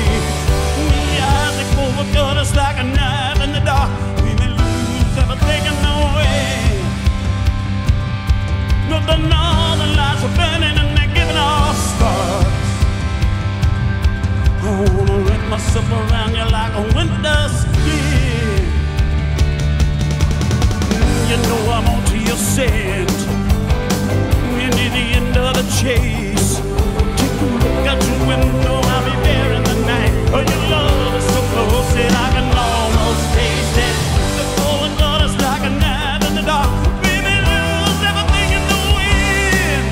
The eyes that overcut us like a knife in the dark. We may lose everything in the way, but the northern lights are burning and they're giving off sparks. I wanna wrap myself around you like a winter skin. You know I'm on to your scent. We're near the end of the chase. Take a look out your window, I'll be there in the night. Oh, your love is so close that I can almost taste it. The cold got us like a knife in the dark. We may lose everything in the wind,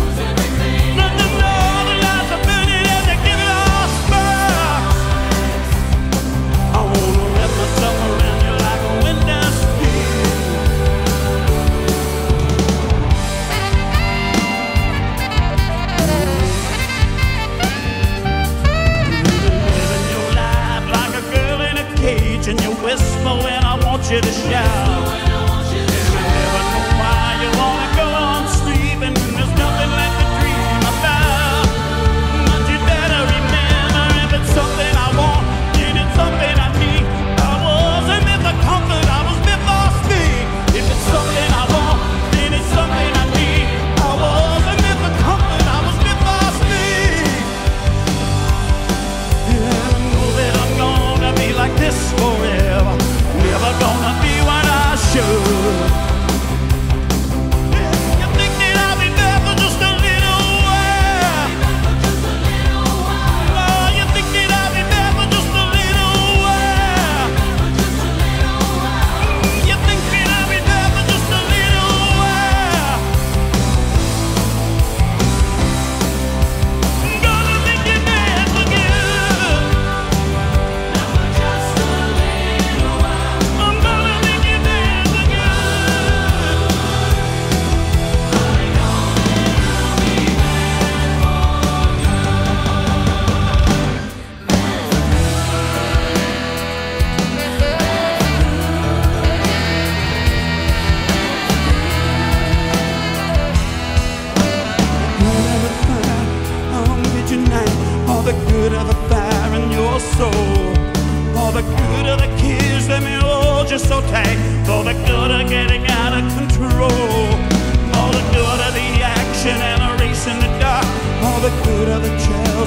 but the northern lights are burning as they give it all sparks.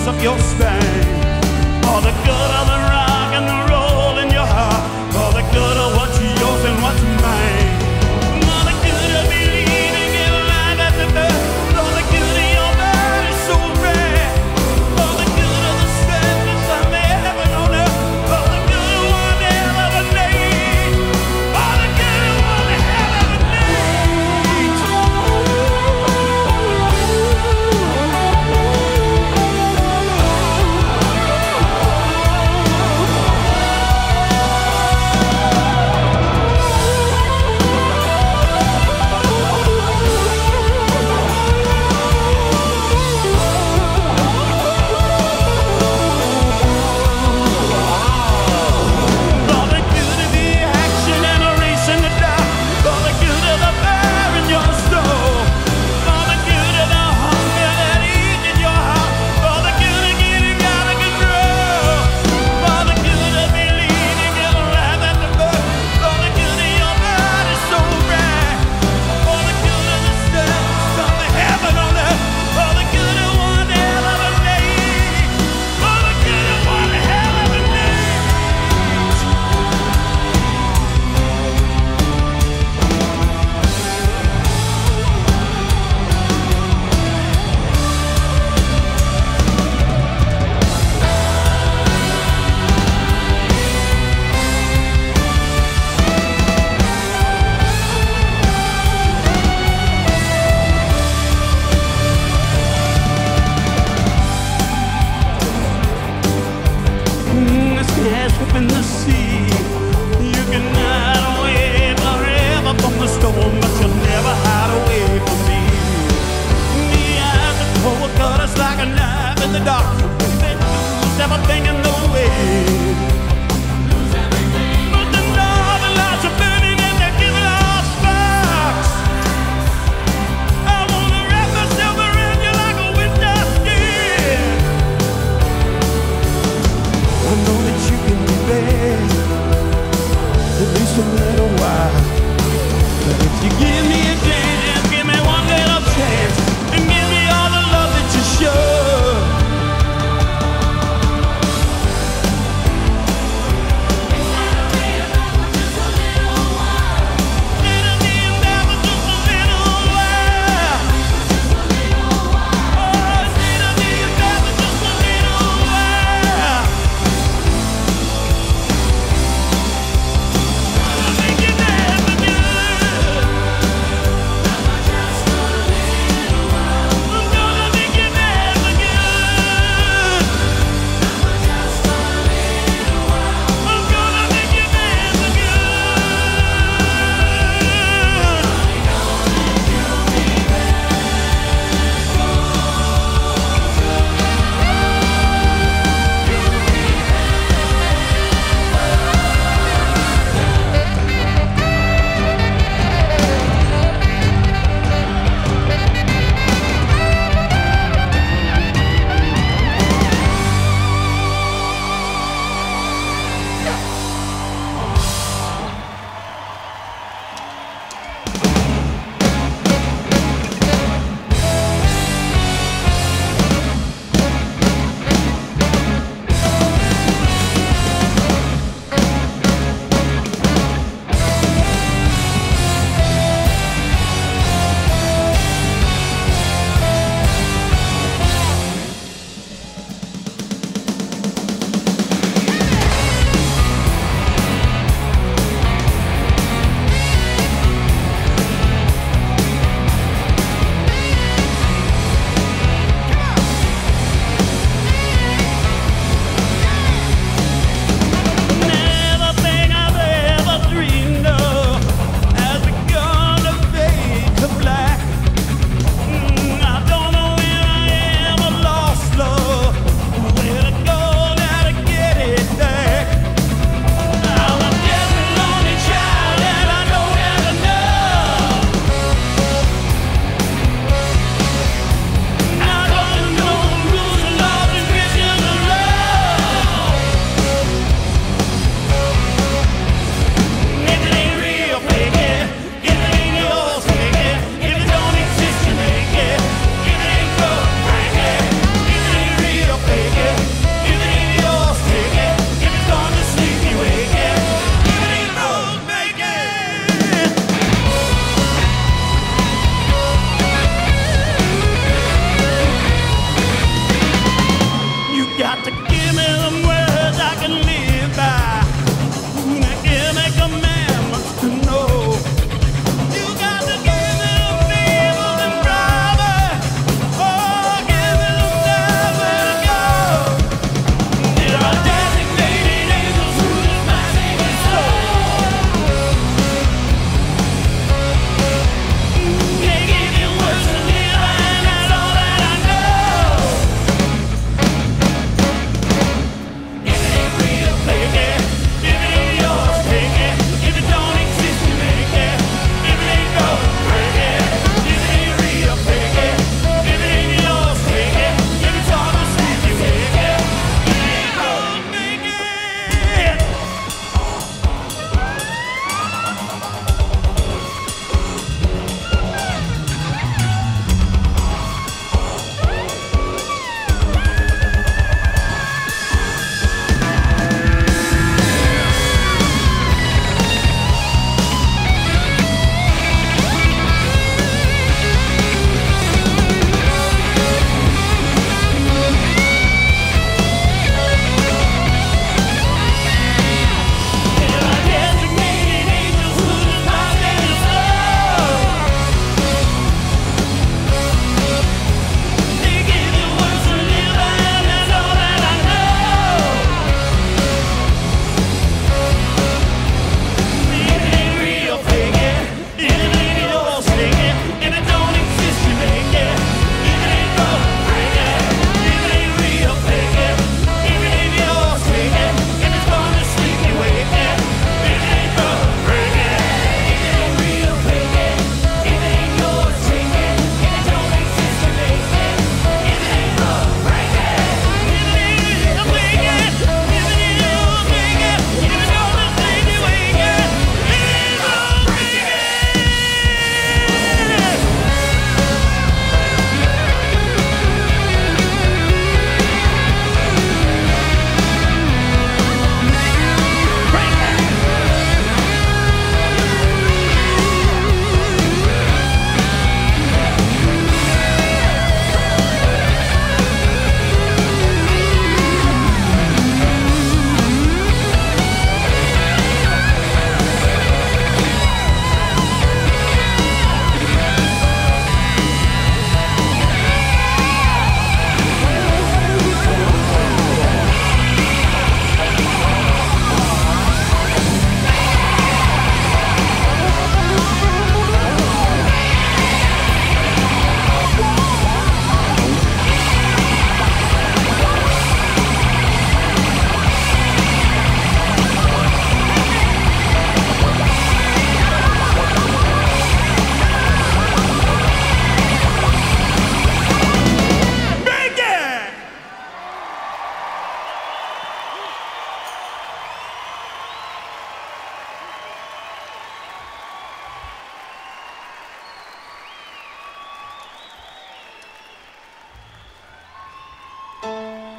of your spine. For the good of the rock and the roll in your heart. For the good of what's yours and what's mine. For the good of believing in life at the birth. For the good of your body so rare. For the good of the sadness of heaven on earth. For the good of one hell of a day. For the good of one hell of a day.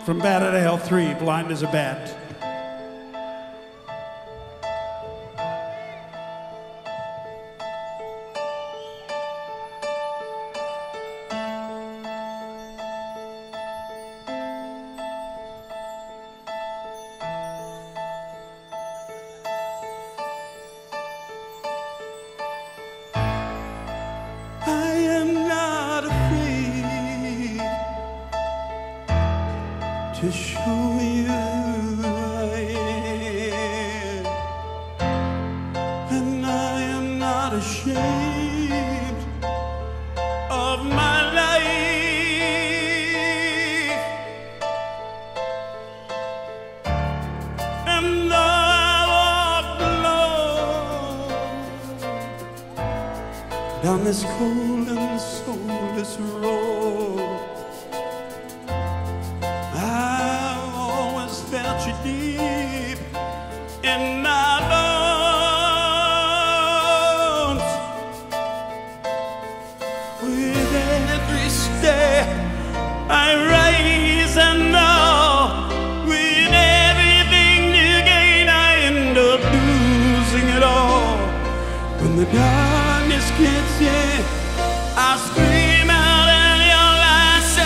from Bat at L3, Blind as a Bat. I am not afraid to show you who I am, and I am not ashamed of my life, and though I walk alone down this cold and soulless road, I've always felt you deep in my bones. With every step I rise and know, with everything to gain I end up losing it all. When the darkness gets in, I scream out and yell, I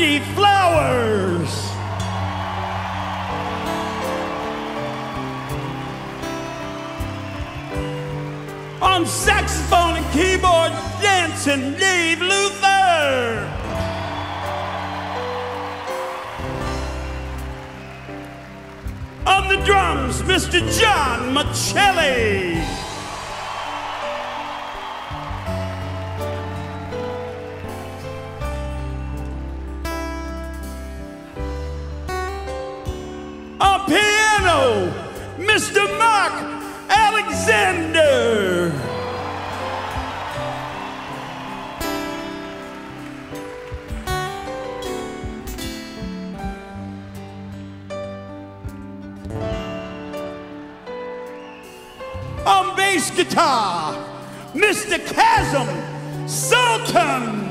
Randy Flowers. On saxophone and keyboard, dancing Dave Luther. On the drums, Mr. John Michelli. On piano, Mr. Mark Alexander. On bass guitar, Mr. Chasm Sultan.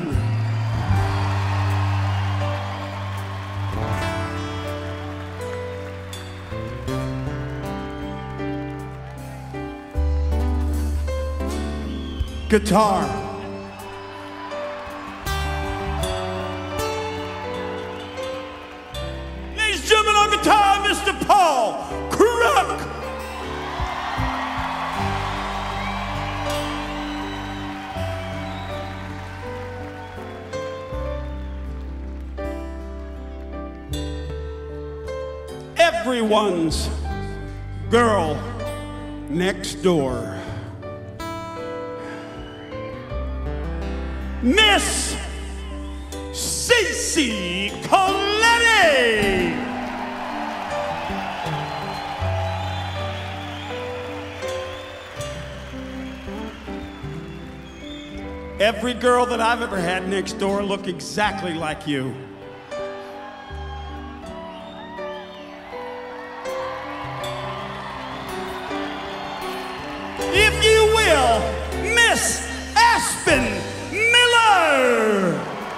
Guitar. Ladies and gentlemen, on guitar, Mr. Paul Crook. Everyone's girl next door. Miss Cece Coletti. Every girl that I've ever had next door look exactly like you. If you will, Miss Aspen Miller.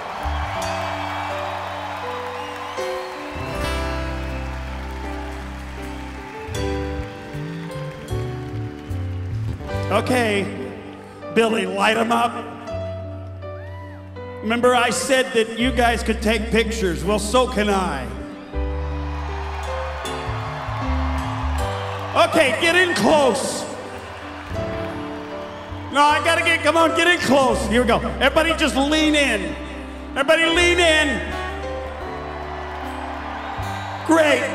Okay, Billy, light them up. Remember I said that you guys could take pictures. Well, so can I. Okay, get in close. No, I gotta come on, get in close. Here we go. Everybody just lean in. Everybody lean in. Great.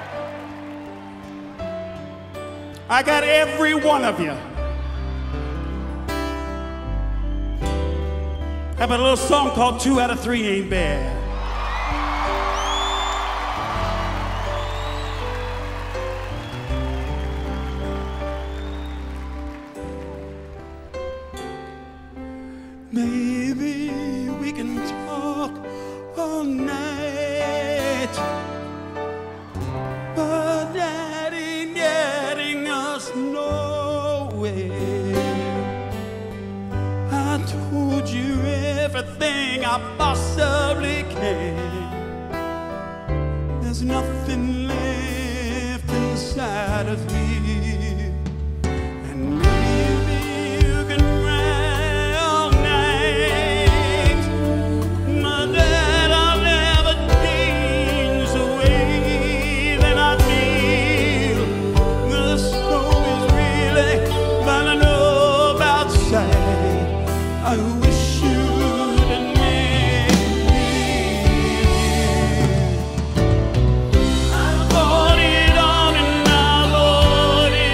I got every one of you. How about a little song called 2 out of 3 Ain't Bad? Maybe we can talk all night, but that ain't getting us nowhere. I told you everything I possibly can. There's nothing left inside of me. And maybe you can ride all night, but that I'll never change the way that I feel. The storm is really burning up outside. I wish you'd admit I bought it on and I bought it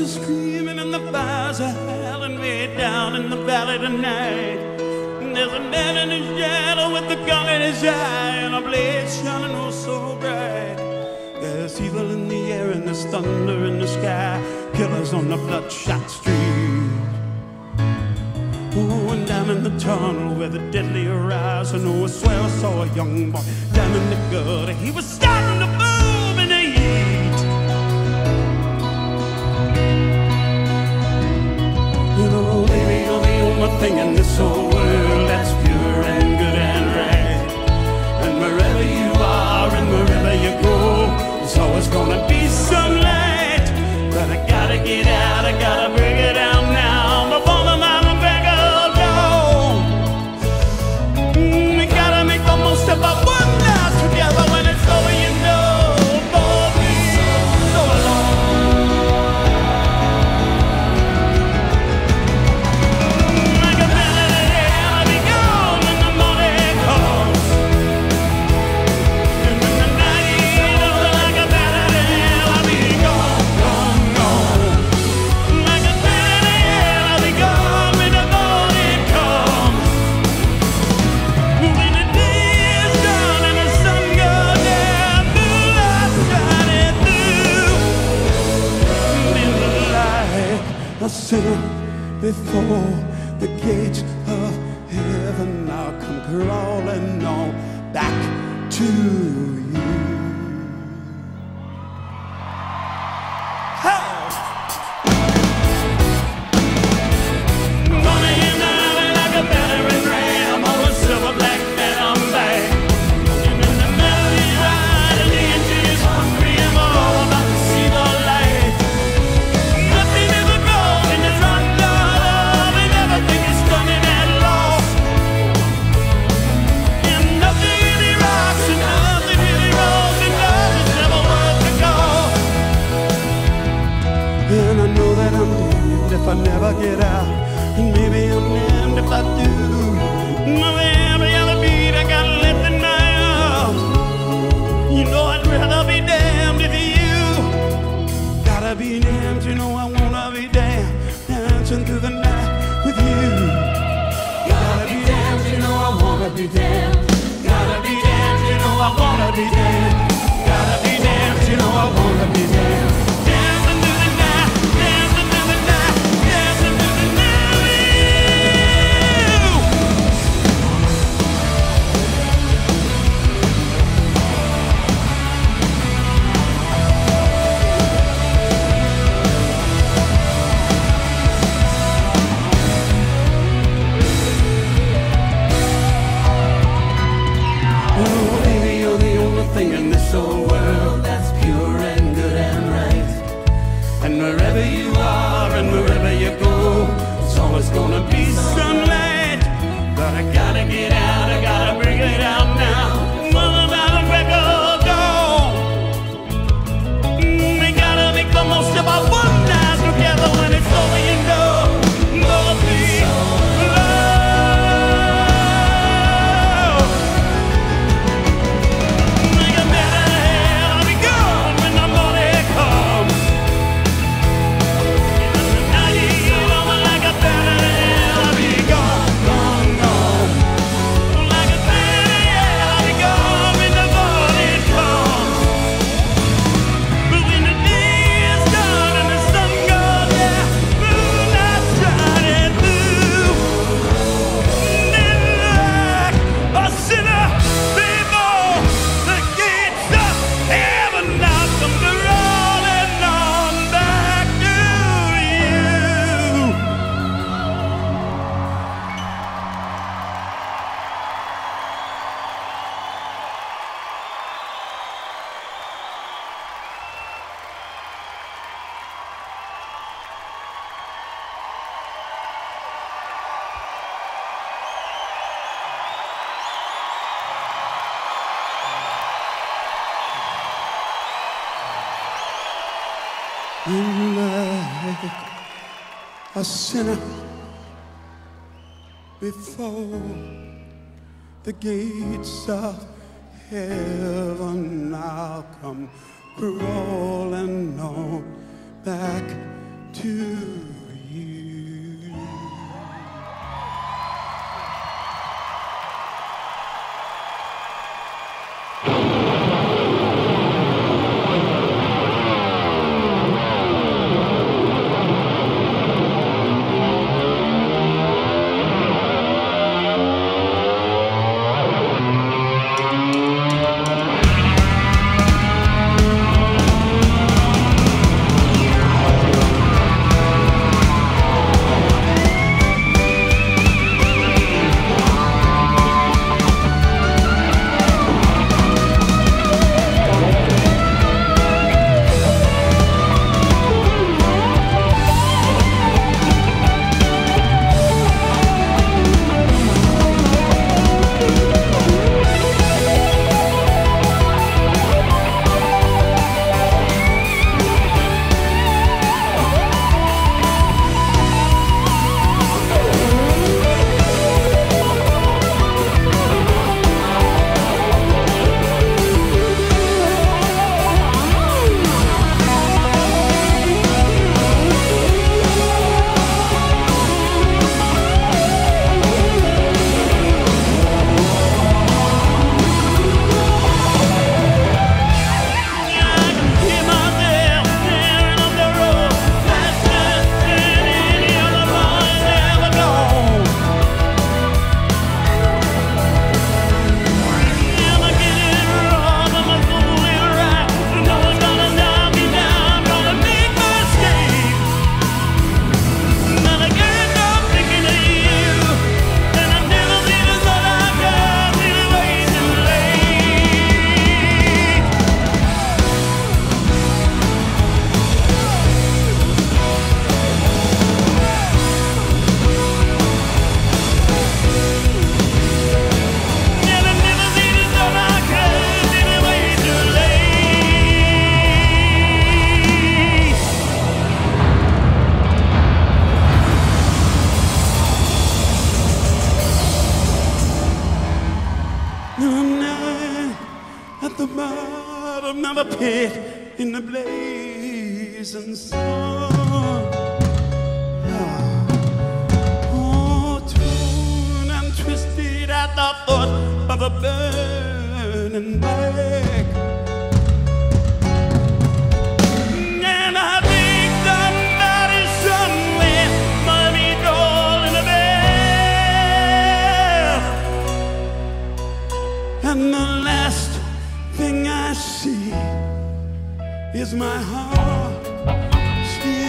are screaming and the fires are howling way down in the valley tonight. And there's a man in his shadow with a gun in his eye and a blade shining oh so bright. There's evil in the air and there's thunder in the sky, killers on the bloodshot street. Oh, and down in the tunnel where the deadly horizon, oh, I swear I saw a young boy down in the gutter. He was starting to move in the heat. You know, baby, you're the only thing in this whole world that's pure and good and right. And wherever you are and wherever you go, there's always gonna be some light. But I gotta get out, I gotta bring it out now before the mountain beggar down. We gotta make the most of our one last together when it's over, you know. For me, so alone. Like a melody, I'll be gone when the morning comes. And when the night is over, like a melody, I'll be gone, gone, gone. Like a melody, I'll be gone when the morning comes. When the day is done and the sun goes down, moonlight shining through. In the light, a sinner before the gates of heaven, I'll come crawling on back to you. Hey! Gonna hear nothing like a battering ram on a silver black phantom bag. And when the melody's right and the engine is hungry, I'm all about to see the light. Nothing ever goes in this run love, and everything is stunning and lost. And nothing really rocks and nothing really rolls, and love is never worth the cost. And I know that I'm damned if I never get out, and maybe I'm damned if I do. Every other beat I got left in my arms, you know I'd rather be damned if you. Gotta be damned, you know I wanna be damned, dancing through the night with you. Gotta be damned, you know I wanna be damned. Gotta be damned, you know I wanna be damned. Gotta be damned, you know I wanna be damned. Dancing through the night, dancing through the night, dancing through the night with you. Oh, baby, you're the only thing in this whole world that's pure and good and right. And wherever you are and wherever you go, it's always gonna be sunlight. But I gotta get out, I gotta bring it out now. Mother mountain record gone. We gotta make the most of our one night together when it's over, you know. Gonna be love. Like a melody, I'll be gone when the morning comes. And when the night is over, like a melody, I'll be gone, gone, gone. Like a melody, I'll be gone when the morning comes. But when the day is done and the sun goes down, moonlight shining through. Then like a sinner before the gates of heaven, I'll come crawling on back to you. I'm like a sinner before the gates of heaven. I'll come crawling on back to you. At the bottom of a pit in the blazing sun. Oh, torn and twisted at the foot of a burning lake. And I think somebody somewhere might be calling a bell. And the last thing I see is my heart still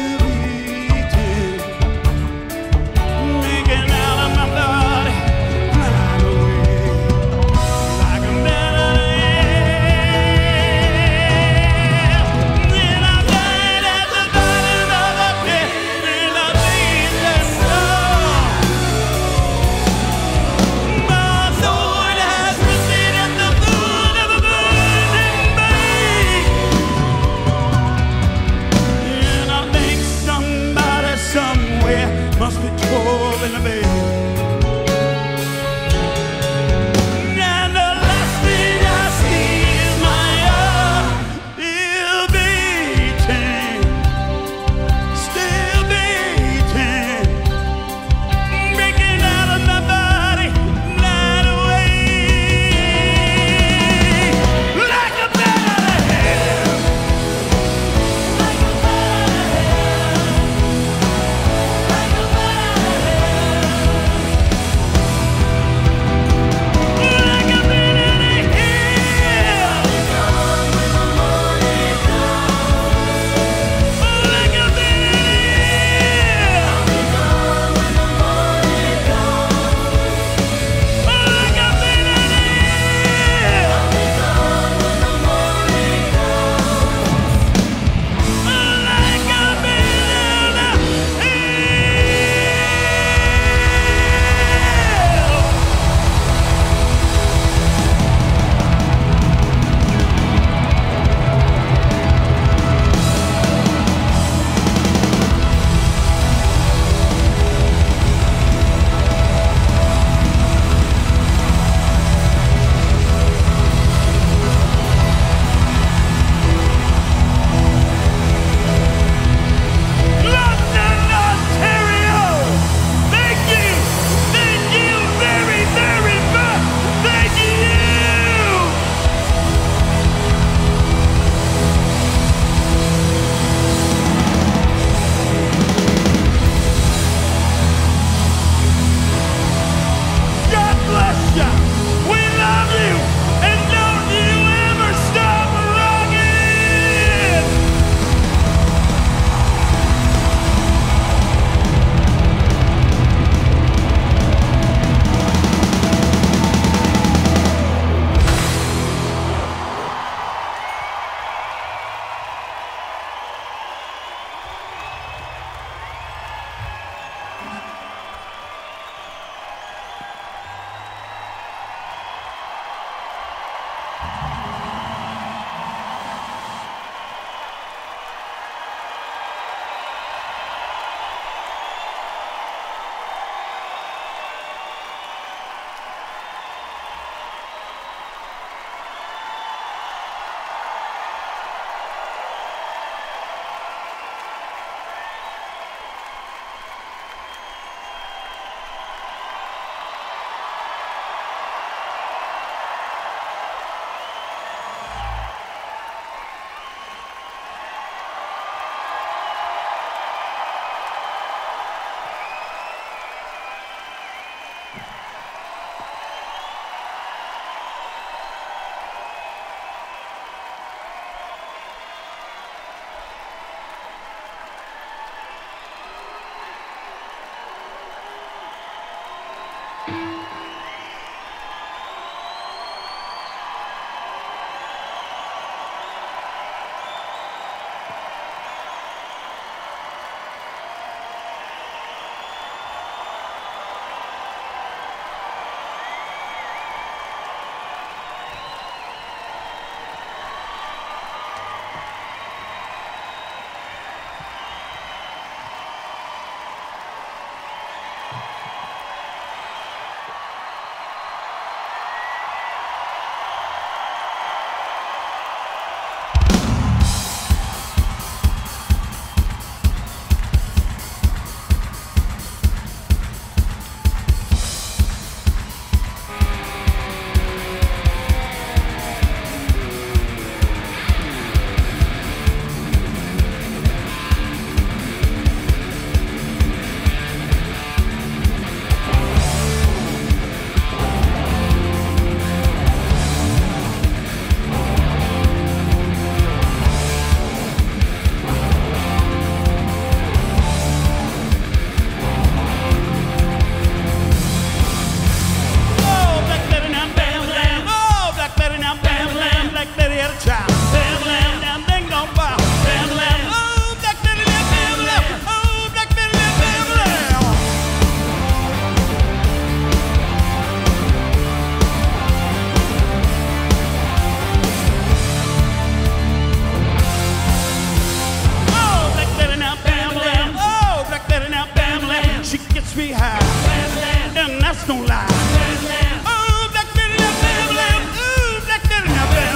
gets me high, and that's no lie. Oh, black lady, now bam, ooh, black lady, now bam,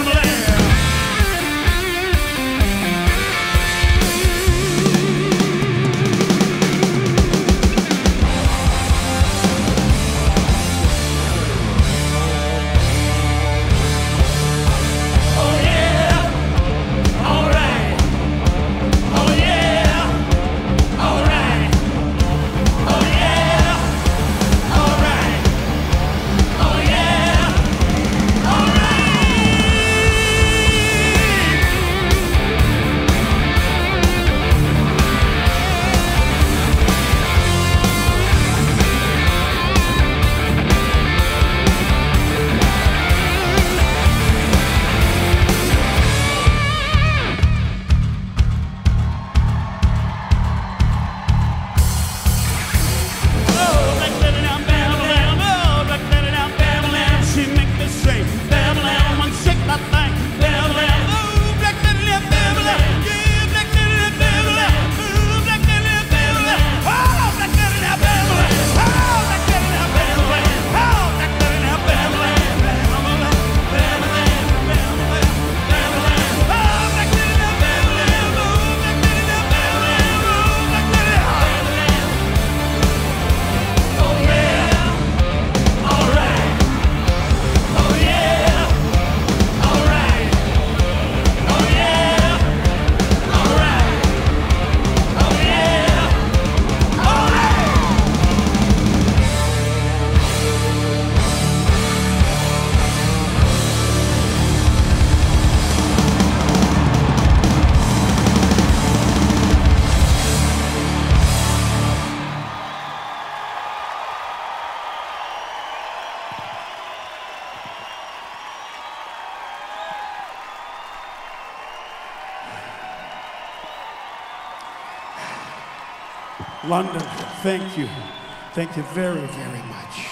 London, thank you. Thank you very, very much.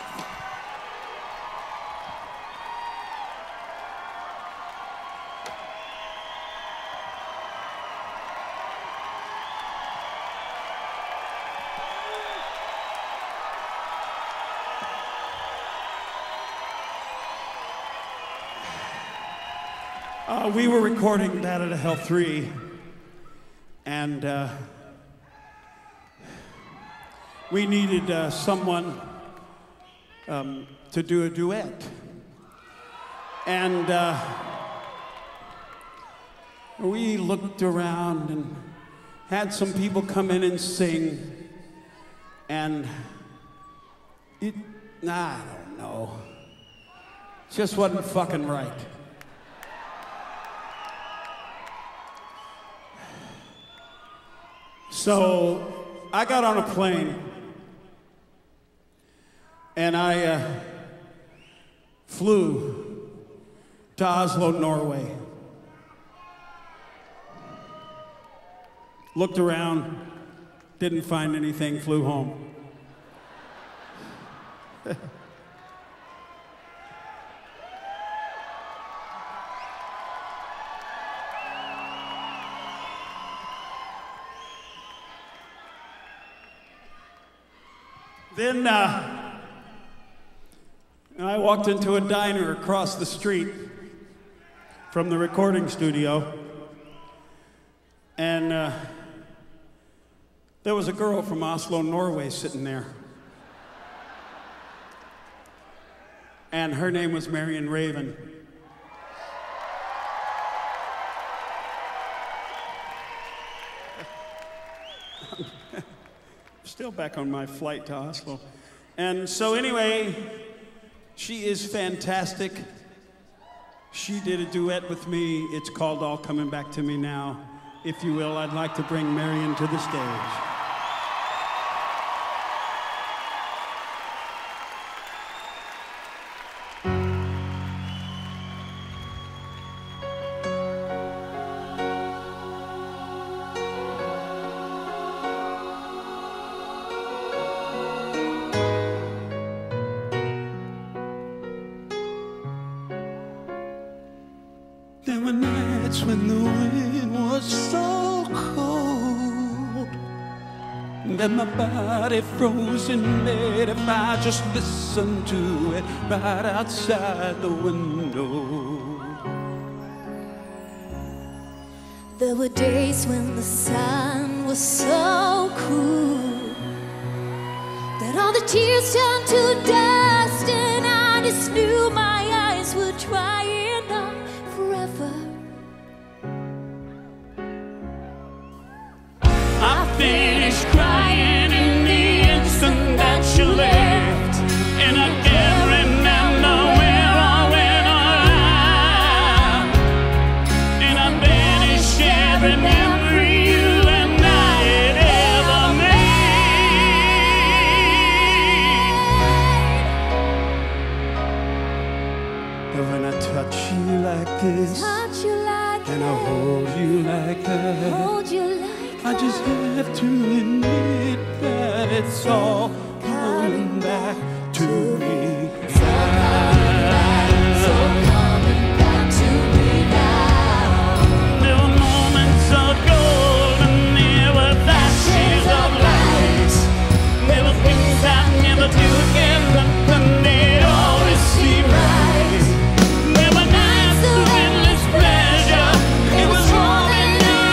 We were recording Bat Out of Hell 3, and we needed someone to do a duet. And we looked around and had some people come in and sing, and I don't know, it just wasn't fucking right. So I got on a plane and I flew to Oslo, Norway. Looked around, didn't find anything, flew home. Then I walked into a diner across the street from the recording studio, and there was a girl from Oslo, Norway sitting there. And her name was Marion Raven. Still back on my flight to Oslo. And so anyway, she is fantastic. She did a duet with me. It's called All Coming Back to Me Now. If you will, I'd like to bring Marion to the stage. There were nights when the wind was so cold, then my body froze in bed if I just listened to it right outside the window. There were days when the sun was so cruel that all the tears turned to dust, and I just knew my eyes were drying up forever. I finished crying in the instant that you left, and I can't remember where I went around, and I banished every memory you and I had ever made. But when I touch you like this, and I hold you like that, I just have to admit that it's all coming back to me. There were moments of gold and there were flashes of light. There were things I'd never do again, but then they'd always seem right. There were nights of endless pleasure. It was more than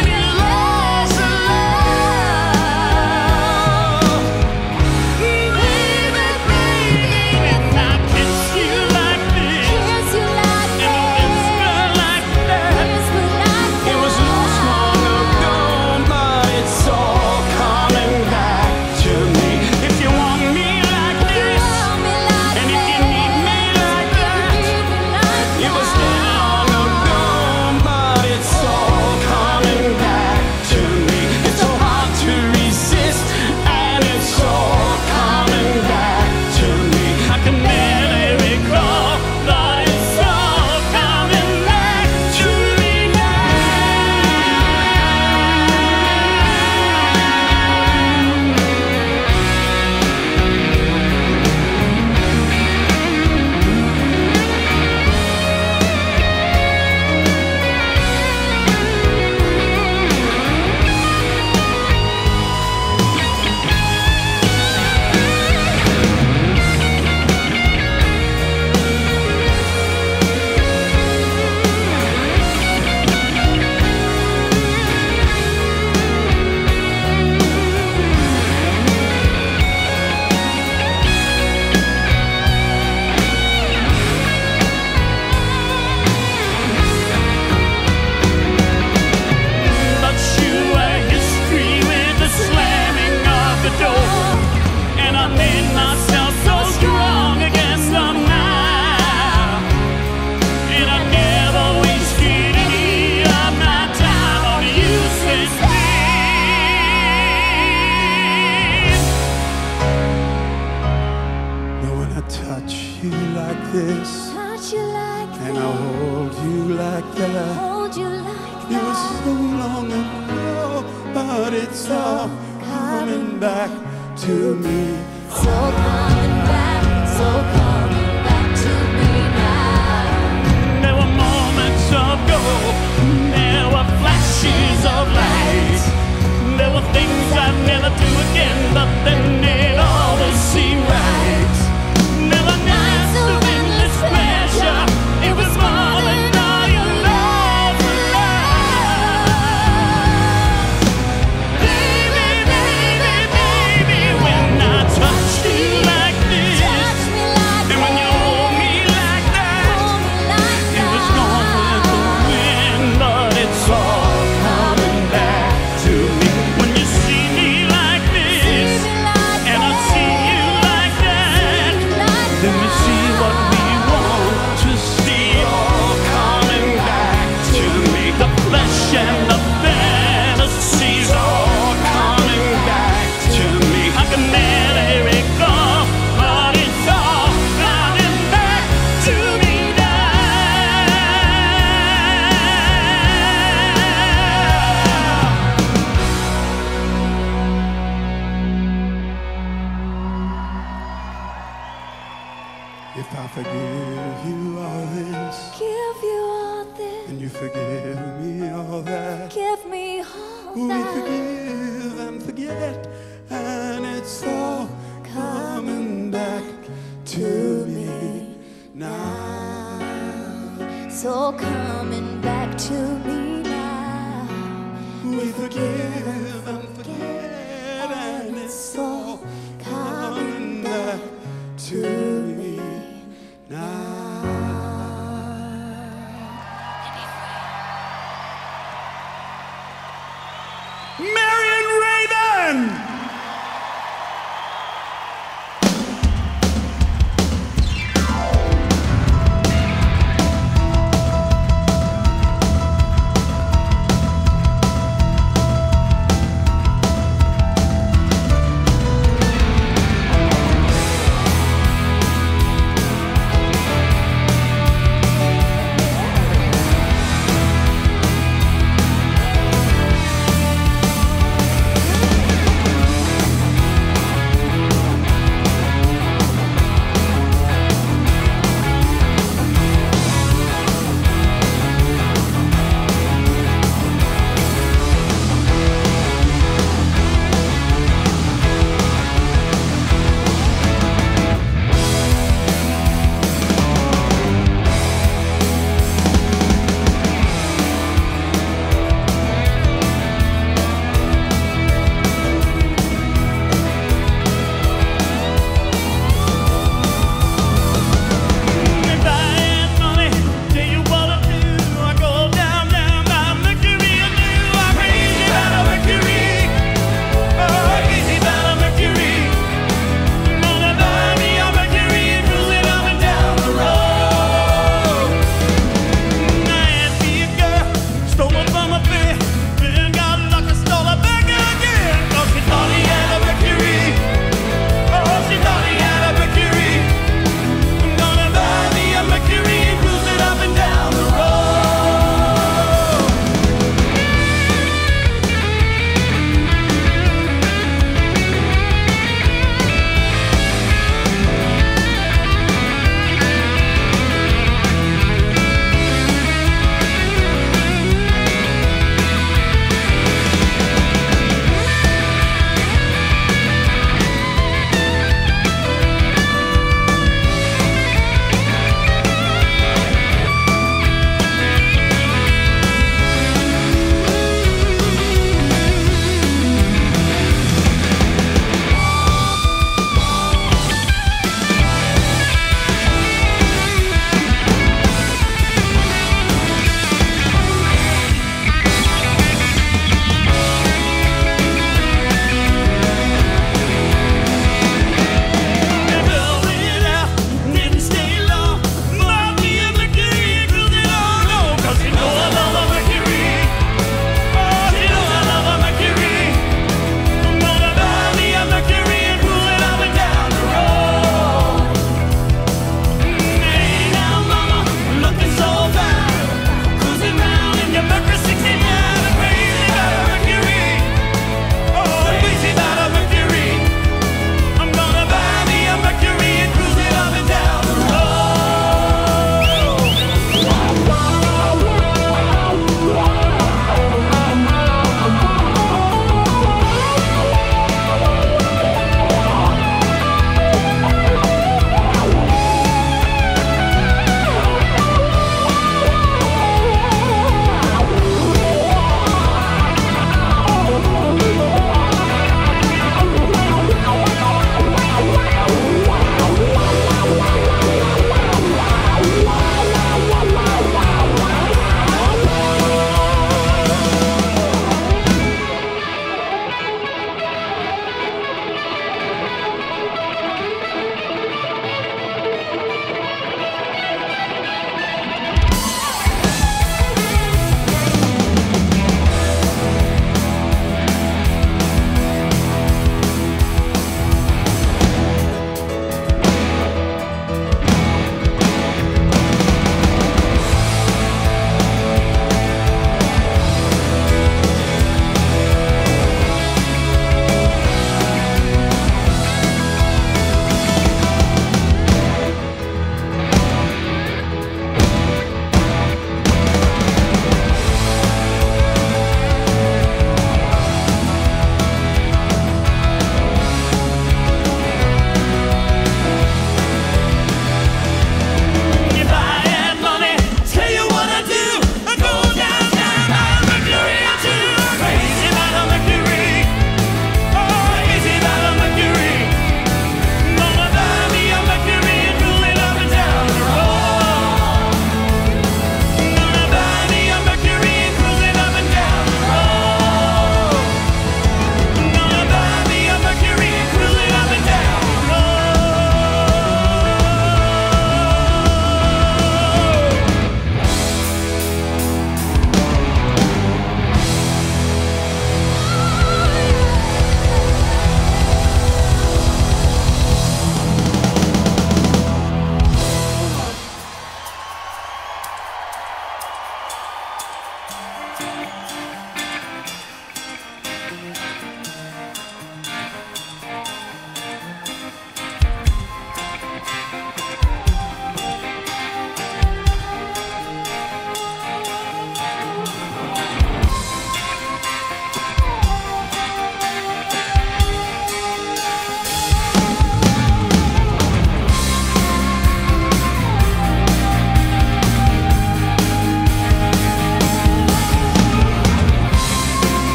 and I hold you like that. It was so long ago, but it's all coming back to me. So coming back to me now. There were moments of gold, there were flashes of light. There were things I'd never do again, but then it always seemed right. There were nights of endless pleasure. It was more than all your love alive. Baby, baby, baby, when I touch you like this, and when you hold me like that, it was gone with the wind, but it's all coming back to me. When you see me like this, and I see you like that, then we see what we want to see, all coming back to me. The flesh and the fantasies, all coming back to me. I can never recall, but it's all coming back to me now. If I forgive you all this, Give you all this, and you forgive me all that, give me all we that. forgive and forget and it's all coming back to me now. So come